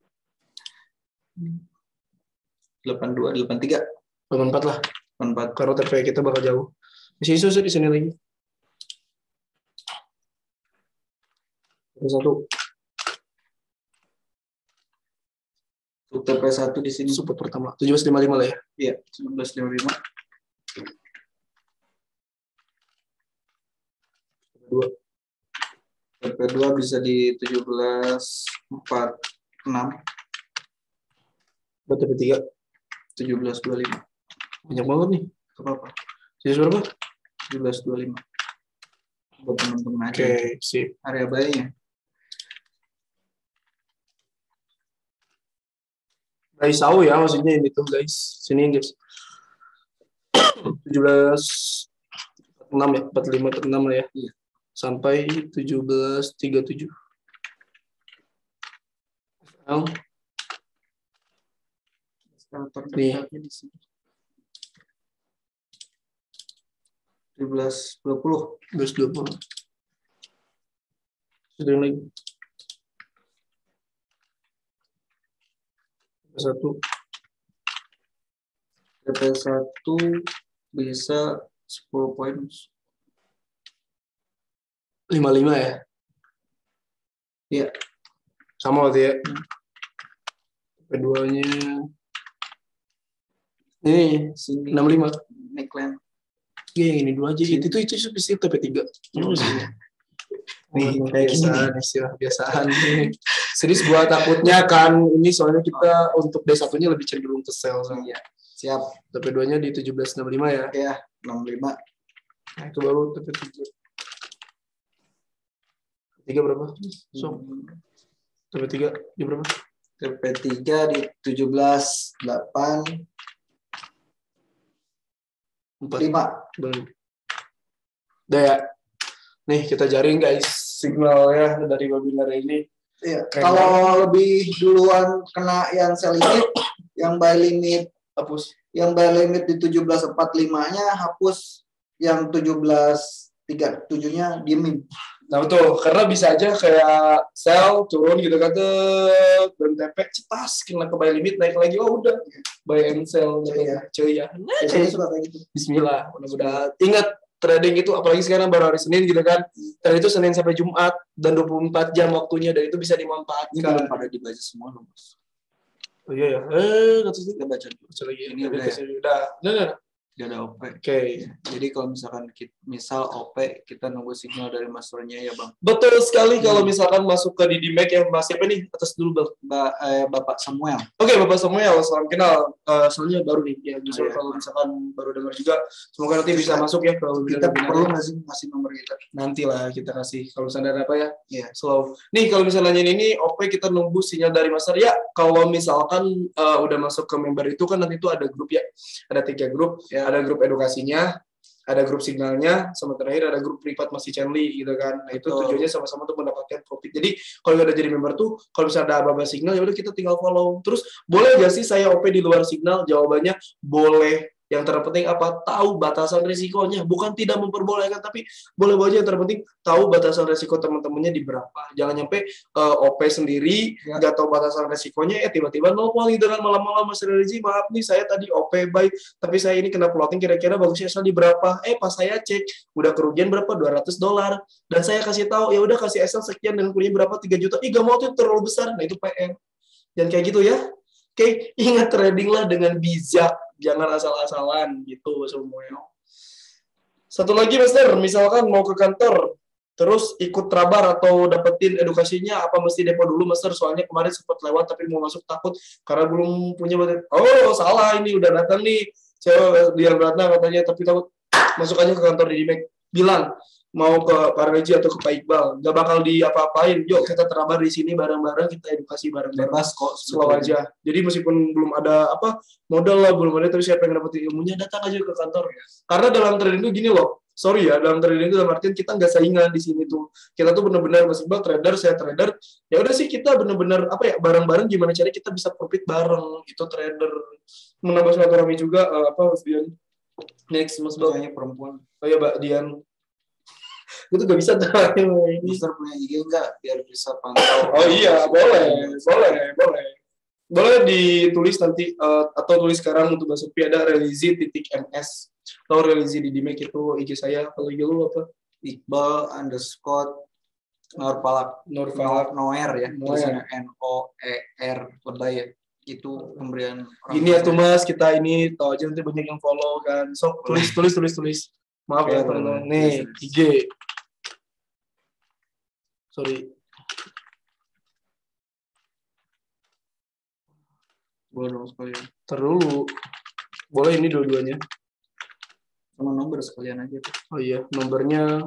82, 83.
84 lah.
84.
Karena TP kita bakal jauh. Di sini lagi. Satu.
Untuk TP1 di sini.
Support pertama. 1755 lah ya.
Iya, 1955.
Dua.
TP2 bisa di 1746.
Buat TP3.
1725.
Banyak banget nih.
Apa-apa.
Jadi berapa?
1725. Buat teman-teman aja.
Oke, sip.
Area bayinya.
Guys, tahu ya maksudnya ini tuh guys. Sini guys. 1746 ya, 4546 lah ya.
Iya.
Sampai 1737.
Terdekatnya di sini. 1720.
1720. Sudah lagi. Satu.
TP1 bisa 10 poin.
55 ya?
Iya.
Sama berarti ya. Keduanya Ini
Sini
65.
neckline.
Iya yang ini dulu aja. Itu TP3. Nih,
Kayak gini nih.
biasaan nih. Serius gua takutnya kan ini soalnya kita untuk D1-nya lebih cenderung ke sell.
Iya. Siap.
TP2-nya di 1765 ya.
Ya, 65.
Nah, itu baru TP3. TP3 berapa? So, TP3 di berapa?
TP3 di 17.8
4.
5.
Baru. Udah ya. Nih kita jaring guys signalnya dari webinar ini.
Iya. Kalau lebih duluan kena yang sell limit, yang buy limit
Hapus.
Yang buy limit di 17.45-nya hapus, yang 17.37-nya diemin.
Nah betul, karena bisa aja kayak sell turun gitu kan dan TP cetas kena ke buy limit naik lagi, oh udah buy and sell cuy ya.
Biasanya suka kayak gitu.
Bismillah, mudah-mudahan. Ingat trading itu apalagi sekarang baru hari Senin gitu kan. Dan itu Senin sampai Jumat dan 24 jam waktunya dan itu bisa dimanfaatkan.
Ini belum pada dibaca semua loh, Mas.
Oh iya ya.
Kita baca
lagi.
Ini udah ya?
Udah. Nah.
Gak ada OP.
Oke.
Jadi kalau misalkan misal OP kita nunggu signal dari masternya ya Bang.
Betul sekali kalau misalkan masuk ke Didimek ya Mas siapa nih atas dulu Bang?
Bapak Samuel.
Oke, Bapak Samuel, salam kenal. Soalnya baru nih ya justru
Iya.
kalau misalkan baru dengar juga semoga nanti bisa masuk ya ke
Kita
webinar.
perlu nggak sih ngasih nomor kita?
Nanti lah kita kasih kalau misalnya ada apa ya.
Iya.
Slow. Nih kalau misalnya ini OP kita nunggu sinyal dari Master ya. Kalau misalkan udah masuk ke member itu kan nanti itu ada grup ya. Ada 3 grup.
Ya.
Ada grup edukasinya, ada grup signalnya, sama terakhir ada grup privat Mas Chenly gitu kan. Nah itu
Betul.
tujuannya sama-sama untuk mendapatkan profit. Jadi kalau udah jadi member tuh, kalau misalnya ada apa-apa signal ya udah kita tinggal follow. Terus boleh nggak sih saya OP di luar signal? Jawabannya boleh. Yang terpenting apa? Tahu batasan risikonya. Bukan tidak memperbolehkan, tapi boleh aja yang terpenting tahu batasan risiko teman-temannya di berapa. Jangan nyampe OP sendiri, nggak tahu batasan risikonya, tiba-tiba nongol gitu kan malam-malam Mas Religi, maaf nih saya tadi OP buy, tapi saya ini kena plotting kira-kira bagusnya asal di berapa. Pas saya cek, udah kerugian berapa? $200. Dan saya kasih tahu, ya udah kasih asal sekian dengan kerugian berapa? 3 juta. Ih, gak mau tuh terlalu besar. Nah itu PR. Jangan kayak gitu ya. Oke, ingat trading lah dengan bijak, jangan asal-asalan gitu semuanya. Satu lagi Master, misalkan mau ke kantor, terus ikut Trabar atau dapetin edukasinya, apa mesti depo dulu Master? Soalnya kemarin sempat lewat tapi mau masuk takut karena belum punya budget. Oh salah, ini udah datang nih, cewek dia datang katanya tapi takut. Masuk aja ke kantor di Dimek, bilang mau ke Pak Reji atau ke Pak Iqbal, gak bakal diapa-apain. Yuk kita Trabar di sini bareng-bareng, kita edukasi bareng-bareng.
Bebas kok,
slow aja. Jadi meskipun belum ada modal lah, belum ada, tapi siapa yang dapat ilmunya datang aja ke kantor. Karena dalam trading itu gini loh, sorry ya, dalam trading itu dalam artian kita nggak saingan di sini tuh. Kita tuh benar-benar Mas Iqbal trader, saya trader. Ya udah sih kita benar-benar bareng-bareng gimana caranya kita bisa profit bareng. Itu trader menambah silaturahmi juga Mas Dian. Next Mas Iqbal.
Misalnya perempuan.
Oh ya Mbak Dian. Itu gak bisa ini.
Mister punya IG enggak biar bisa pantau.
Oh iya, boleh ditulis nanti atau tulis sekarang untuk masuk ada relizi.ms. Atau relizi di Dimek itu IG saya. Kalau IG lu apa?
Iqbal _Norfalak Noer ya. Tulisannya NOER lebay ya. Itu pemberian
Gini ya tuh Mas, kita ini tahu aja nanti banyak yang follow kan. So tulis. Maaf ya teman-teman. Nih IG. Sorry.
boleh dong sekalian.
Terlalu. Boleh ini dua-duanya.
Sama nomor sekalian aja.
Oh iya, nomornya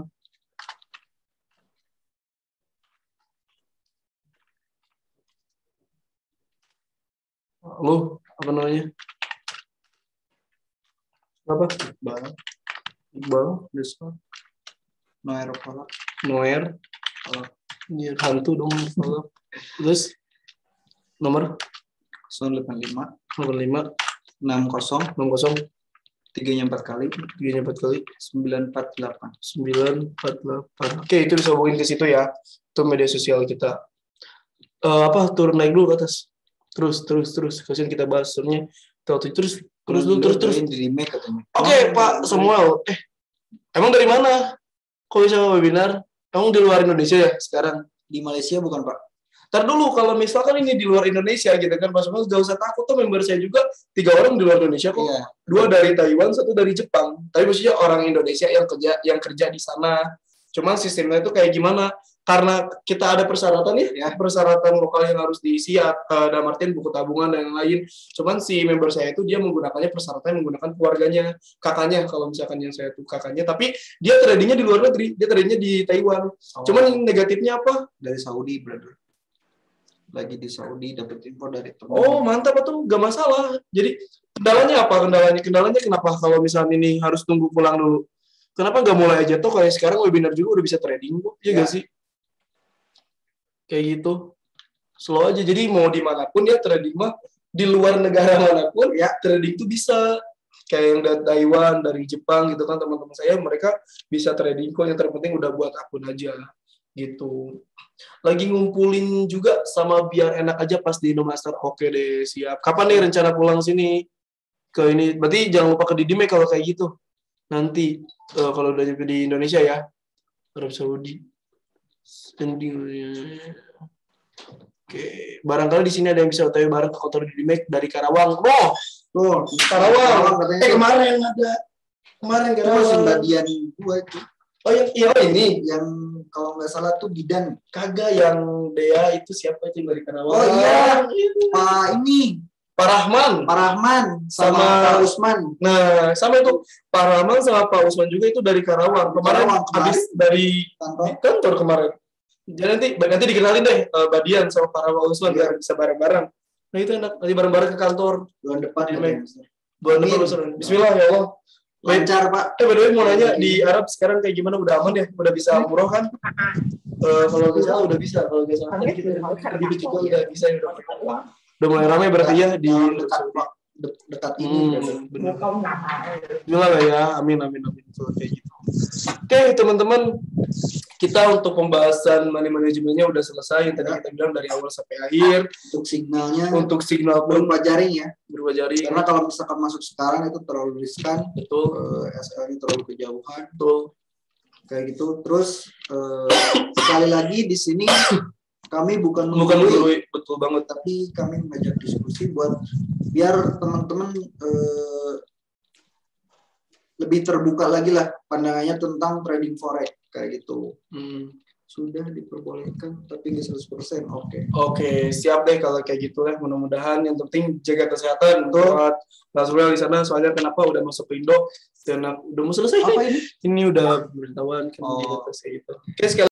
lu apa namanya? Apa? Iqbal, Noer. Iya, hantu dong. Terus nomor
085
5
60 3-nya 4 kali
948. Oke, itu bisa hubungin ke situ ya. Itu media sosial kita. Turun naik dulu ke atas. Terus. Kasihan kita bahas sebenarnya. Terus.
di Dimek katanya.
Oke, Pak Samuel. Emang dari mana? Kok bisa webinar? Emang di luar Indonesia ya sekarang?
Di Malaysia bukan Pak?
Ntar dulu kalau misalkan ini di luar Indonesia gitu kan, Mas Mas gak usah takut tuh, member saya juga 3 orang di luar Indonesia kok.
Iya.
2 dari Taiwan, 1 dari Jepang. Tapi maksudnya orang Indonesia yang kerja di sana. Cuman sistemnya itu kayak gimana? Karena kita ada persyaratan ya, persyaratan lokal yang harus diisi, dalam artian buku tabungan dan lain-lain. Cuman si member saya itu dia menggunakannya persyaratan menggunakan keluarganya, kakaknya kalau misalkan yang saya tuh kakaknya, tapi dia tradingnya di luar negeri, dia tradingnya di Taiwan. Cuman negatifnya apa?
Dari Saudi, brother. Lagi di Saudi dapat info dari teman.
Oh, mantap tuh, gak masalah. Jadi kendalanya apa? Kendalanya kenapa kalau misalnya ini harus tunggu pulang dulu? Kenapa nggak mulai aja tuh kayak sekarang webinar juga udah bisa trading kok, iya nggak sih? Kayak gitu, slow aja. Jadi mau dimanapun ya trading mah, di luar negara manapun ya trading tuh bisa. Kayak yang dari Taiwan, dari Jepang gitu kan, teman-teman saya mereka bisa trading kok. Yang terpenting udah buat akun aja gitu. Lagi ngumpulin juga sama biar enak aja pas di Indomaster. Oke deh, siap. Kapan nih rencana pulang sini ke ini? Berarti jangan lupa ke Didime kalau kayak gitu. Nanti kalau udah nyampe di Indonesia ya, Arab Saudi. Oke, barangkali di sini ada yang bisa OTW bareng ke kantor Didime dari Karawang. Tuh, Karawang. Kemarin Karawang.
Itu Badian gua itu.
Oh yang ini
Yang kalau nggak salah tuh Bidan.
kagak yang Dea itu siapa itu dari Karawang?
Oh iya, Pak Rahman sama Pak Usman.
Nah, sama itu Pak Rahman sama Pak Usman juga itu dari Karawang. Kemarin habis dari kantor kemarin. Jadi nanti dikenalin deh Badian sama Pak Rahman Usman biar bisa bareng-bareng. Nah itu enak, nanti bareng-bareng ke kantor
Bulan depan ya.
Bulan depan. Bismillah ya Allah.
Lancar Pak.
By the way mau nanya di Arab sekarang kayak gimana? Udah aman ya? Udah bisa umroh kan? Kalau nggak salah udah bisa. Kalau nggak salah kita juga udah bisa ya. Udah mulai ramai berarti ya di
dekat ini.
Bismillah lah ya. Amin. Kayak gitu. Oke teman-teman, kita untuk pembahasan money manajemennya udah selesai. Tadi kita bilang dari awal sampai akhir. Untuk signal
berupa jaring ya.
Berupa jaring.
Karena kalau misalkan masuk sekarang itu terlalu riskan.
Betul.
SL-nya terlalu kejauhan.
Betul.
Kayak gitu. Terus sekali lagi di sini kami bukan
menggurui, betul banget.
Tapi kami mengajak diskusi buat biar teman-teman lebih terbuka lagi lah pandangannya tentang trading forex kayak gitu. Sudah diperbolehkan tapi nggak 100%. Oke,
siap deh kalau kayak gitu ya. Mudah-mudahan yang penting jaga kesehatan buat Nasrul di sana. Soalnya kenapa udah masuk ke Indo dan udah mau selesai.
Apa ini?
Ini udah beritahuan kan gitu. Oke, sekali